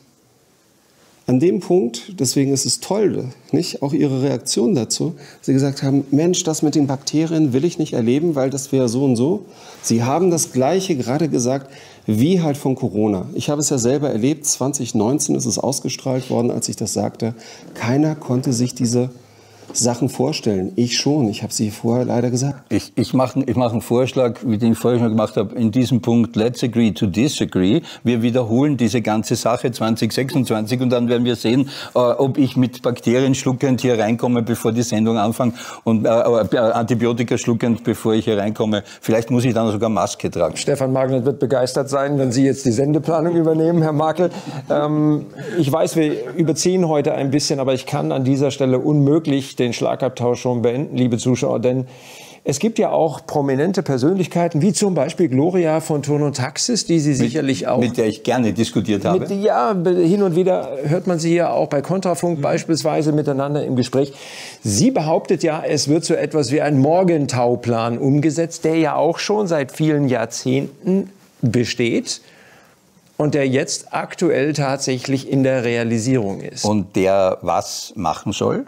an dem Punkt, deswegen ist es toll, nicht, auch Ihre Reaktion dazu, Sie gesagt haben, Mensch, das mit den Bakterien will ich nicht erleben, weil das wäre so und so. Sie haben das Gleiche gerade gesagt, wie halt von Corona. Ich habe es ja selber erlebt, zwanzig neunzehn ist es ausgestrahlt worden, als ich das sagte. Keiner konnte sich diese Sachen vorstellen. Ich schon. Ich habe sie vorher leider gesagt. Ich, ich mache ich mach einen Vorschlag, wie den ich vorher schon gemacht habe, in diesem Punkt let's agree to disagree. Wir wiederholen diese ganze Sache zwanzig sechsundzwanzig und dann werden wir sehen, äh, ob ich mit Bakterien schluckend hier reinkomme, bevor die Sendung anfängt und äh, Antibiotika schluckend, bevor ich hier reinkomme. Vielleicht muss ich dann sogar Maske tragen. Stefan Magnet wird begeistert sein, wenn Sie jetzt die Sendeplanung übernehmen, Herr Markel. Ähm, ich weiß, wir überziehen heute ein bisschen, aber ich kann an dieser Stelle unmöglich den Schlagabtausch schon beenden, liebe Zuschauer, denn es gibt ja auch prominente Persönlichkeiten, wie zum Beispiel Gloria von Turn und Taxis, die Sie mit, sicherlich auch... Mit der ich gerne diskutiert habe. Mit, ja, hin und wieder hört man sie ja auch bei Kontrafunk mhm. beispielsweise miteinander im Gespräch. Sie behauptet ja, es wird so etwas wie ein Morgentauplan umgesetzt, der ja auch schon seit vielen Jahrzehnten besteht und der jetzt aktuell tatsächlich in der Realisierung ist. Und der was machen soll?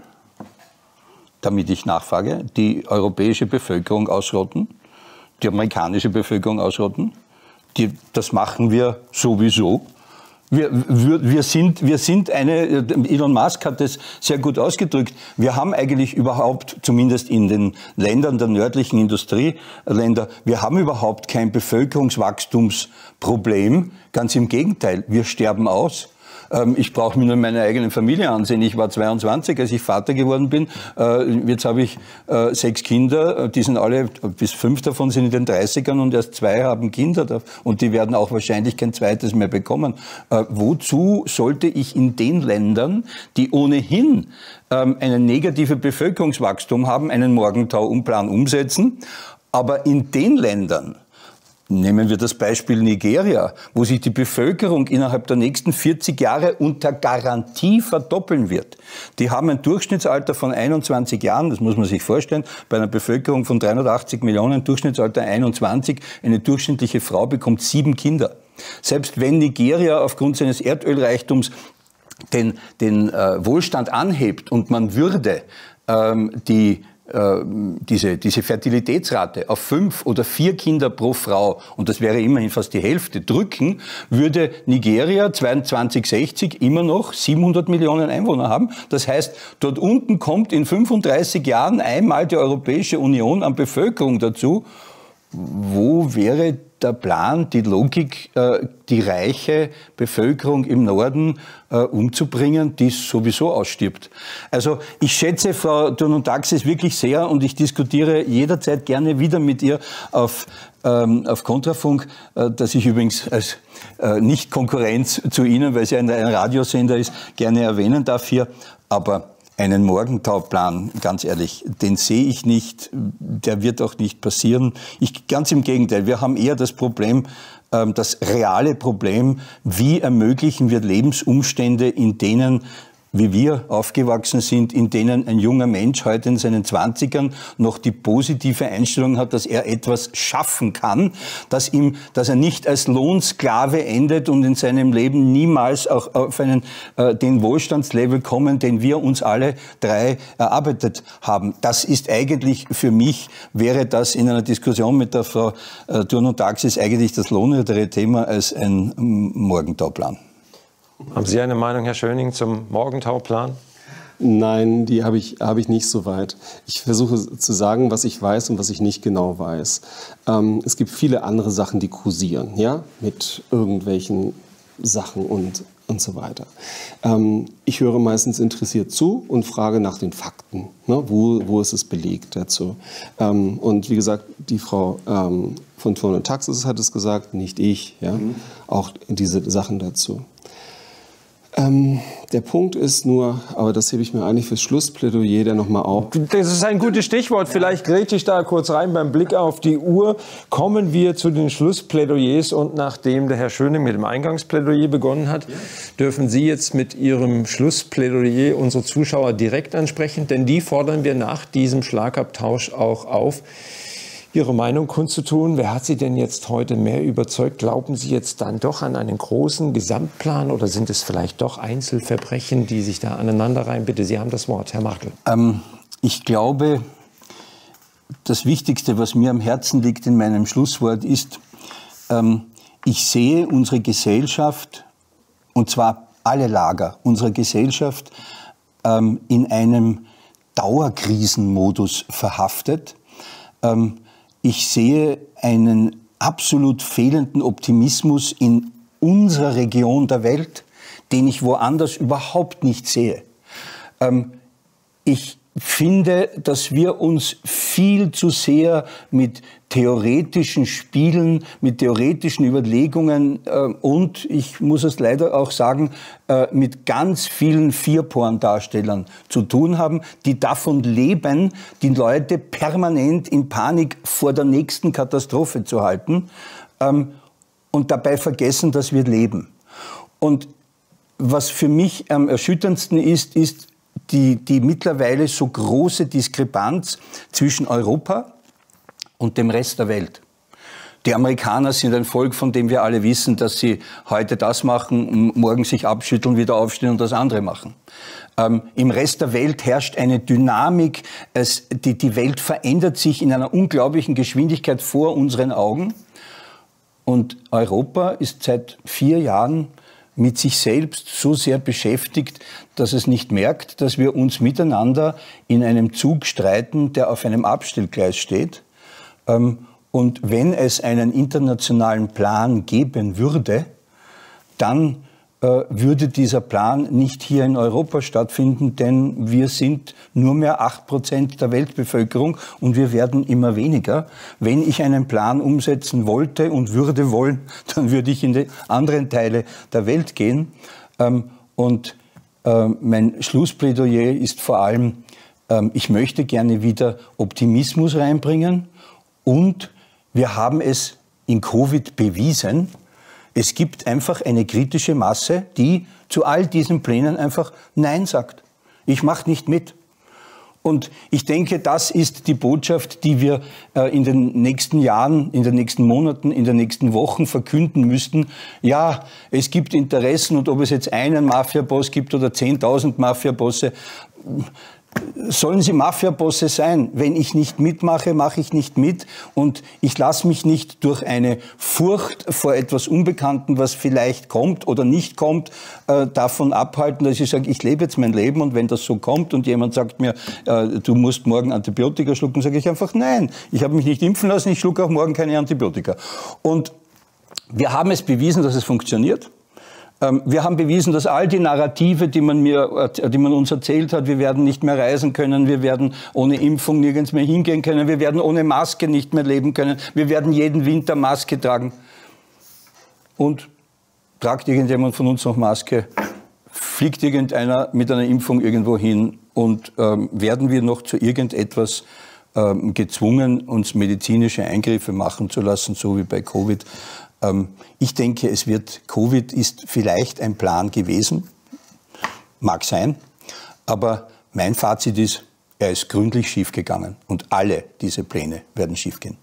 Damit ich nachfrage, die europäische Bevölkerung ausrotten, die amerikanische Bevölkerung ausrotten. Die, das machen wir sowieso. Wir, wir, wir, sind, wir sind eine, Elon Musk hat das sehr gut ausgedrückt, wir haben eigentlich überhaupt, zumindest in den Ländern der nördlichen Industrieländer, wir haben überhaupt kein Bevölkerungswachstumsproblem. Ganz im Gegenteil, wir sterben aus. Ähm, ich brauche mir nur meine eigene Familie ansehen. Ich war zweiundzwanzig, als ich Vater geworden bin. Äh, jetzt habe ich äh, sechs Kinder. Die sind alle, bis fünf davon sind in den dreißigern und erst zwei haben Kinder. Und die werden auch wahrscheinlich kein zweites mehr bekommen. Äh, wozu sollte ich in den Ländern, die ohnehin ähm, ein negatives Bevölkerungswachstum haben, einen Morgenthau-Plan umsetzen? Aber in den Ländern, nehmen wir das Beispiel Nigeria, wo sich die Bevölkerung innerhalb der nächsten vierzig Jahre unter Garantie verdoppeln wird. Die haben ein Durchschnittsalter von einundzwanzig Jahren, das muss man sich vorstellen, bei einer Bevölkerung von dreihundertachtzig Millionen, Durchschnittsalter einundzwanzig, eine durchschnittliche Frau bekommt sieben Kinder. Selbst wenn Nigeria aufgrund seines Erdölreichtums den, den äh, Wohlstand anhebt und man würde ähm, die Diese, diese Fertilitätsrate auf fünf oder vier Kinder pro Frau, und das wäre immerhin fast die Hälfte, drücken, würde Nigeria zwanzig sechzig immer noch siebenhundert Millionen Einwohner haben. Das heißt, dort unten kommt in fünfunddreißig Jahren einmal die Europäische Union an Bevölkerung dazu. Wo wäre der Plan, die Logik, die reiche Bevölkerung im Norden umzubringen, die sowieso ausstirbt? Also ich schätze Frau Thurn-und-Taxis wirklich sehr und ich diskutiere jederzeit gerne wieder mit ihr auf, ähm, auf Kontrafunk, äh, dass ich übrigens als äh, Nicht-Konkurrenz zu Ihnen, weil sie ein, ein Radiosender ist, gerne erwähnen darf hier. Aber einen Morgenthau-Plan, ganz ehrlich, den sehe ich nicht, der wird auch nicht passieren. Ich, ganz im Gegenteil, wir haben eher das Problem, ähm, das reale Problem, wie ermöglichen wir Lebensumstände, in denen, wie wir aufgewachsen sind, in denen ein junger Mensch heute in seinen Zwanzigern noch die positive Einstellung hat, dass er etwas schaffen kann, dass ihm, dass er nicht als Lohnsklave endet und in seinem Leben niemals auch auf einen, äh, den Wohlstandslevel kommen, den wir uns alle drei erarbeitet haben. Das ist eigentlich für mich, wäre das in einer Diskussion mit der Frau äh, Thurn-und-Taxis eigentlich das lohnendere Thema als ein ähm, Morgenthau-Plan. Haben Sie eine Meinung, Herr Schöning, zum Morgenthau-Plan? Nein, die habe ich, habe ich nicht so weit. Ich versuche zu sagen, was ich weiß und was ich nicht genau weiß. Ähm, es gibt viele andere Sachen, die kursieren, ja, mit irgendwelchen Sachen und, und so weiter. Ähm, ich höre meistens interessiert zu und frage nach den Fakten. Ne? Wo, wo ist es belegt dazu? Ähm, und wie gesagt, die Frau ähm, von Thurn-und-Taxis hat es gesagt, nicht ich. Ja? Mhm. Auch diese Sachen dazu. Ähm, der Punkt ist nur, aber das hebe ich mir eigentlich fürs Schlussplädoyer dann nochmal auf. Das ist ein gutes Stichwort. Vielleicht grätsche ich da kurz rein beim Blick auf die Uhr. Kommen wir zu den Schlussplädoyers und nachdem der Herr Schöning mit dem Eingangsplädoyer begonnen hat, dürfen Sie jetzt mit Ihrem Schlussplädoyer unsere Zuschauer direkt ansprechen, denn die fordern wir nach diesem Schlagabtausch auch auf, Ihre Meinung kundzutun. Wer hat Sie denn jetzt heute mehr überzeugt? Glauben Sie jetzt dann doch an einen großen Gesamtplan oder sind es vielleicht doch Einzelverbrechen, die sich da aneinanderreihen? Bitte, Sie haben das Wort, Herr Markel. Ähm, ich glaube, das Wichtigste, was mir am Herzen liegt in meinem Schlusswort, ist, ähm, ich sehe unsere Gesellschaft, und zwar alle Lager unserer Gesellschaft, ähm, in einem Dauerkrisenmodus verhaftet. Ähm, Ich sehe einen absolut fehlenden Optimismus in unserer Region der Welt, den ich woanders überhaupt nicht sehe. Ähm, ich finde, dass wir uns viel zu sehr mit theoretischen Spielen, mit theoretischen Überlegungen äh, und, ich muss es leider auch sagen, äh, mit ganz vielen Vierporn-Darstellern zu tun haben, die davon leben, die Leute permanent in Panik vor der nächsten Katastrophe zu halten ähm, und dabei vergessen, dass wir leben. Und was für mich am erschütterndsten ist, ist, Die, die mittlerweile so große Diskrepanz zwischen Europa und dem Rest der Welt. Die Amerikaner sind ein Volk, von dem wir alle wissen, dass sie heute das machen, morgen sich abschütteln, wieder aufstehen und das andere machen. Ähm, Im Rest der Welt herrscht eine Dynamik, es, die, die Welt verändert sich in einer unglaublichen Geschwindigkeit vor unseren Augen. Und Europa ist seit vier Jahren mit sich selbst so sehr beschäftigt, dass es nicht merkt, dass wir uns miteinander in einem Zug streiten, der auf einem Abstellgleis steht. Und wenn es einen internationalen Plan geben würde, dann würde dieser Plan nicht hier in Europa stattfinden, denn wir sind nur mehr acht Prozent der Weltbevölkerung und wir werden immer weniger. Wenn ich einen Plan umsetzen wollte und würde wollen, dann würde ich in die anderen Teile der Welt gehen. Und mein Schlussplädoyer ist vor allem, ich möchte gerne wieder Optimismus reinbringen und wir haben es in Covid bewiesen. Es gibt einfach eine kritische Masse, die zu all diesen Plänen einfach Nein sagt. Ich mache nicht mit. Und ich denke, das ist die Botschaft, die wir äh, in den nächsten Jahren, in den nächsten Monaten, in den nächsten Wochen verkünden müssten. Ja, es gibt Interessen und ob es jetzt einen Mafiaboss gibt oder zehntausend Mafiabosse, sollen sie Mafiabosse sein. Wenn ich nicht mitmache, mache ich nicht mit. Und ich lasse mich nicht durch eine Furcht vor etwas Unbekannten, was vielleicht kommt oder nicht kommt, äh, davon abhalten, dass ich sage, ich lebe jetzt mein Leben und wenn das so kommt und jemand sagt mir, äh, du musst morgen Antibiotika schlucken, sage ich einfach nein. Ich habe mich nicht impfen lassen, ich schlucke auch morgen keine Antibiotika. Und wir haben es bewiesen, dass es funktioniert. Wir haben bewiesen, dass all die Narrative, die man mir, die man uns erzählt hat, wir werden nicht mehr reisen können, wir werden ohne Impfung nirgends mehr hingehen können, wir werden ohne Maske nicht mehr leben können, wir werden jeden Winter Maske tragen. Und tragt irgendjemand von uns noch Maske, fliegt irgendeiner mit einer Impfung irgendwo hin und ähm, werden wir noch zu irgendetwas ähm, gezwungen, uns medizinische Eingriffe machen zu lassen, so wie bei Covid. Ich denke, es wird, Covid ist vielleicht ein Plan gewesen, mag sein, aber mein Fazit ist, er ist gründlich schiefgegangen und alle diese Pläne werden schiefgehen.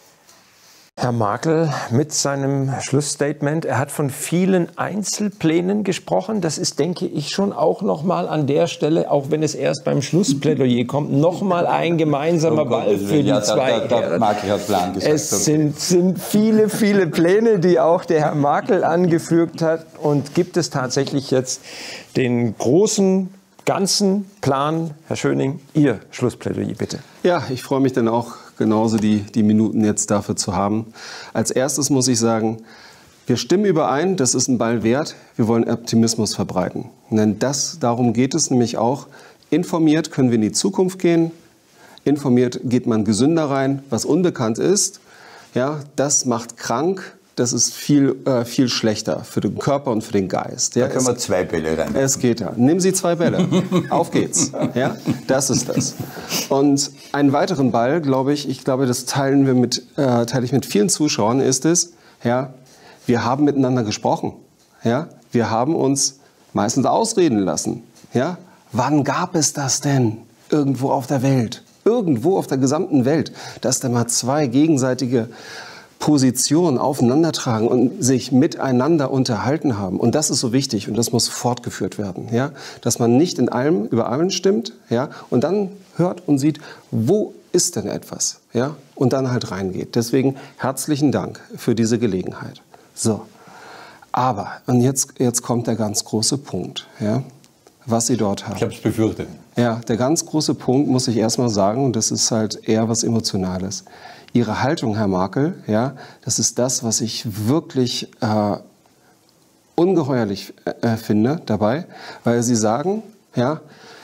Herr Markel mit seinem Schlussstatement, er hat von vielen Einzelplänen gesprochen. Das ist, denke ich, schon auch noch mal an der Stelle, auch wenn es erst beim Schlussplädoyer kommt, noch mal ein gemeinsamer Ball für die ja, zwei. Da, da, da Markel hat Plan gesagt. Es sind, sind viele, viele Pläne, die auch der Herr Markel angefügt hat. Und gibt es tatsächlich jetzt den großen, ganzen Plan? Herr Schöning, Ihr Schlussplädoyer bitte. Ja, ich freue mich dann auch genauso die, die Minuten jetzt dafür zu haben. Als erstes muss ich sagen, wir stimmen überein, das ist ein Ball wert, wir wollen Optimismus verbreiten. Denn das, darum geht es nämlich auch, informiert können wir in die Zukunft gehen, informiert geht man gesünder rein, was unbekannt ist, ja, das macht krank. Das ist viel, äh, viel schlechter für den Körper und für den Geist. Ja, da können wir zwei Bälle rein. Es geht ja. Nehmen Sie zwei Bälle. Auf geht's. Ja, das ist das. Und einen weiteren Ball, glaube ich, ich glaube, das teilen wir mit, äh, teile ich mit vielen Zuschauern, ist es, ja, wir haben miteinander gesprochen. Ja, wir haben uns meistens ausreden lassen. Ja, wann gab es das denn irgendwo auf der Welt? Irgendwo auf der gesamten Welt, dass da mal zwei gegenseitige Positionen aufeinandertragen und sich miteinander unterhalten haben. Und das ist so wichtig und das muss fortgeführt werden. Ja? Dass man nicht in allem über allen stimmt, ja? Und dann hört und sieht, wo ist denn etwas? Ja? Und dann halt reingeht. Deswegen herzlichen Dank für diese Gelegenheit. So, aber, und jetzt, jetzt kommt der ganz große Punkt, ja? Was Sie dort haben. Ich habe es befürchtet. Ja, der ganz große Punkt, muss ich erst mal sagen, und das ist halt eher was Emotionales. Ihre Haltung, Herr Markel, ja, das ist das, was ich wirklich äh, ungeheuerlich äh, finde dabei, weil Sie sagen, ja,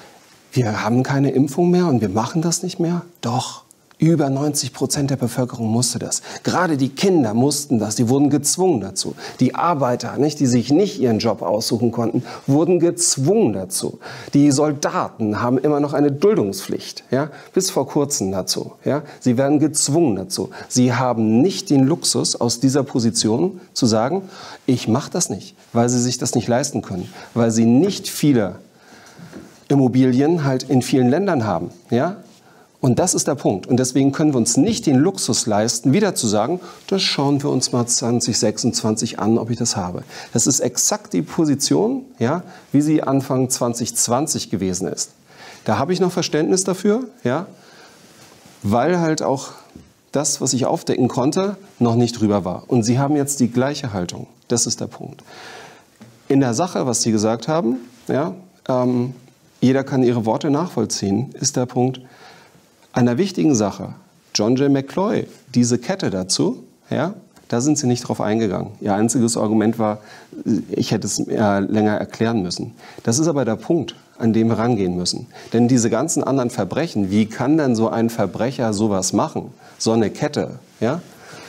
wir haben keine Impfung mehr und wir machen das nicht mehr. Doch, über neunzig Prozent der Bevölkerung musste das. Gerade die Kinder mussten das, die wurden gezwungen dazu. Die Arbeiter, nicht, die sich nicht ihren Job aussuchen konnten, wurden gezwungen dazu. Die Soldaten haben immer noch eine Duldungspflicht, ja, bis vor kurzem dazu. Ja. Sie werden gezwungen dazu. Sie haben nicht den Luxus aus dieser Position zu sagen, ich mache das nicht, weil sie sich das nicht leisten können, weil sie nicht viele Immobilien halt in vielen Ländern haben, ja. Und das ist der Punkt. Und deswegen können wir uns nicht den Luxus leisten, wieder zu sagen, das schauen wir uns mal zwanzig sechsundzwanzig an, ob ich das habe. Das ist exakt die Position, ja, wie sie Anfang zwanzig zwanzig gewesen ist. Da habe ich noch Verständnis dafür, ja, weil halt auch das, was ich aufdecken konnte, noch nicht drüber war. Und Sie haben jetzt die gleiche Haltung. Das ist der Punkt. In der Sache, was Sie gesagt haben, ja, ähm, jeder kann Ihre Worte nachvollziehen, ist der Punkt, einer wichtigen Sache, John J. McCloy, diese Kette dazu, ja, Da sind Sie nicht drauf eingegangen. Ihr einziges Argument war, ich hätte es äh, länger erklären müssen. Das ist aber der Punkt, an dem wir rangehen müssen. Denn diese ganzen anderen Verbrechen, wie kann denn so ein Verbrecher sowas machen? So eine Kette, ja?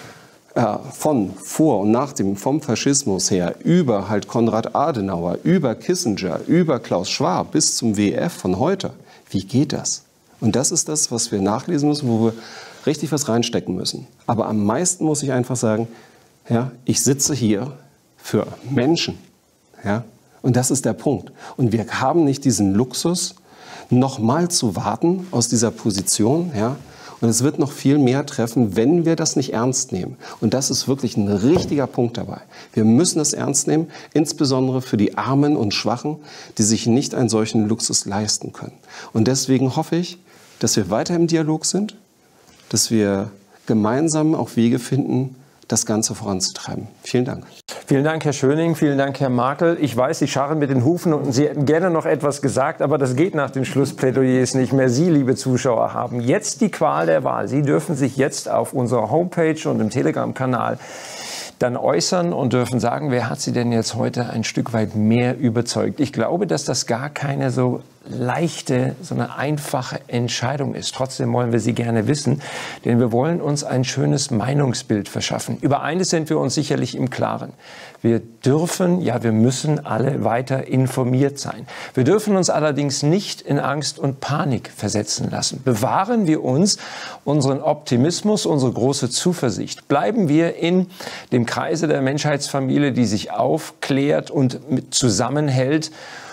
Äh, von vor und nach dem, vom Faschismus her, über halt Konrad Adenauer, über Kissinger, über Klaus Schwab bis zum W E F von heute. Wie geht das? Und das ist das, was wir nachlesen müssen, wo wir richtig was reinstecken müssen. Aber am meisten muss ich einfach sagen, ja, ich sitze hier für Menschen. Ja? Und das ist der Punkt. Und wir haben nicht diesen Luxus, noch mal zu warten aus dieser Position. Ja? Und es wird noch viel mehr treffen, wenn wir das nicht ernst nehmen. Und das ist wirklich ein richtiger Punkt dabei. Wir müssen es ernst nehmen, insbesondere für die Armen und Schwachen, die sich nicht einen solchen Luxus leisten können. Und deswegen hoffe ich, dass wir weiter im Dialog sind, dass wir gemeinsam auch Wege finden, das Ganze voranzutreiben. Vielen Dank. Vielen Dank, Herr Schöning. Vielen Dank, Herr Markel. Ich weiß, Sie scharren mit den Hufen und Sie hätten gerne noch etwas gesagt, aber das geht nach den Schlussplädoyers nicht mehr. Sie, liebe Zuschauer, haben jetzt die Qual der Wahl. Sie dürfen sich jetzt auf unserer Homepage und im Telegram-Kanal dann äußern und dürfen sagen, wer hat Sie denn jetzt heute ein Stück weit mehr überzeugt? Ich glaube, dass das gar keine so leichte, so eine einfache Entscheidung ist. Trotzdem wollen wir sie gerne wissen, denn wir wollen uns ein schönes Meinungsbild verschaffen. Über eines sind wir uns sicherlich im Klaren. Wir dürfen, ja, wir müssen alle weiter informiert sein. Wir dürfen uns allerdings nicht in Angst und Panik versetzen lassen. Bewahren wir uns unseren Optimismus, unsere große Zuversicht. Bleiben wir in dem Kreise der Menschheitsfamilie, die sich aufklärt und mit zusammenhält,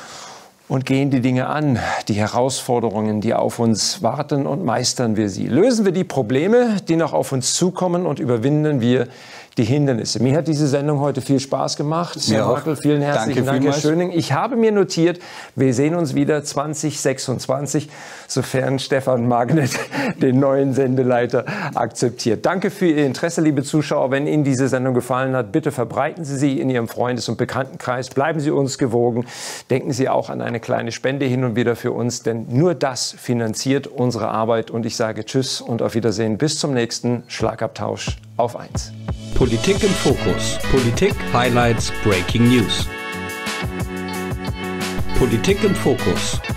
und gehen die Dinge an, die Herausforderungen, die auf uns warten, und meistern wir sie. Lösen wir die Probleme, die noch auf uns zukommen, und überwinden wir die Hindernisse. Mir hat diese Sendung heute viel Spaß gemacht. Herr Markel, vielen herzlichen Dank, Herr Schöning. Ich habe mir notiert, wir sehen uns wieder zwanzig sechsundzwanzig, sofern Stefan Magnet den neuen Sendeleiter akzeptiert. Danke für Ihr Interesse, liebe Zuschauer. Wenn Ihnen diese Sendung gefallen hat, bitte verbreiten Sie sie in Ihrem Freundes- und Bekanntenkreis. Bleiben Sie uns gewogen. Denken Sie auch an eine kleine Spende hin und wieder für uns, denn nur das finanziert unsere Arbeit. Und ich sage Tschüss und auf Wiedersehen. Bis zum nächsten Schlagabtausch auf eins. Politik im Fokus. Politik, Highlights, Breaking News. Politik im Fokus.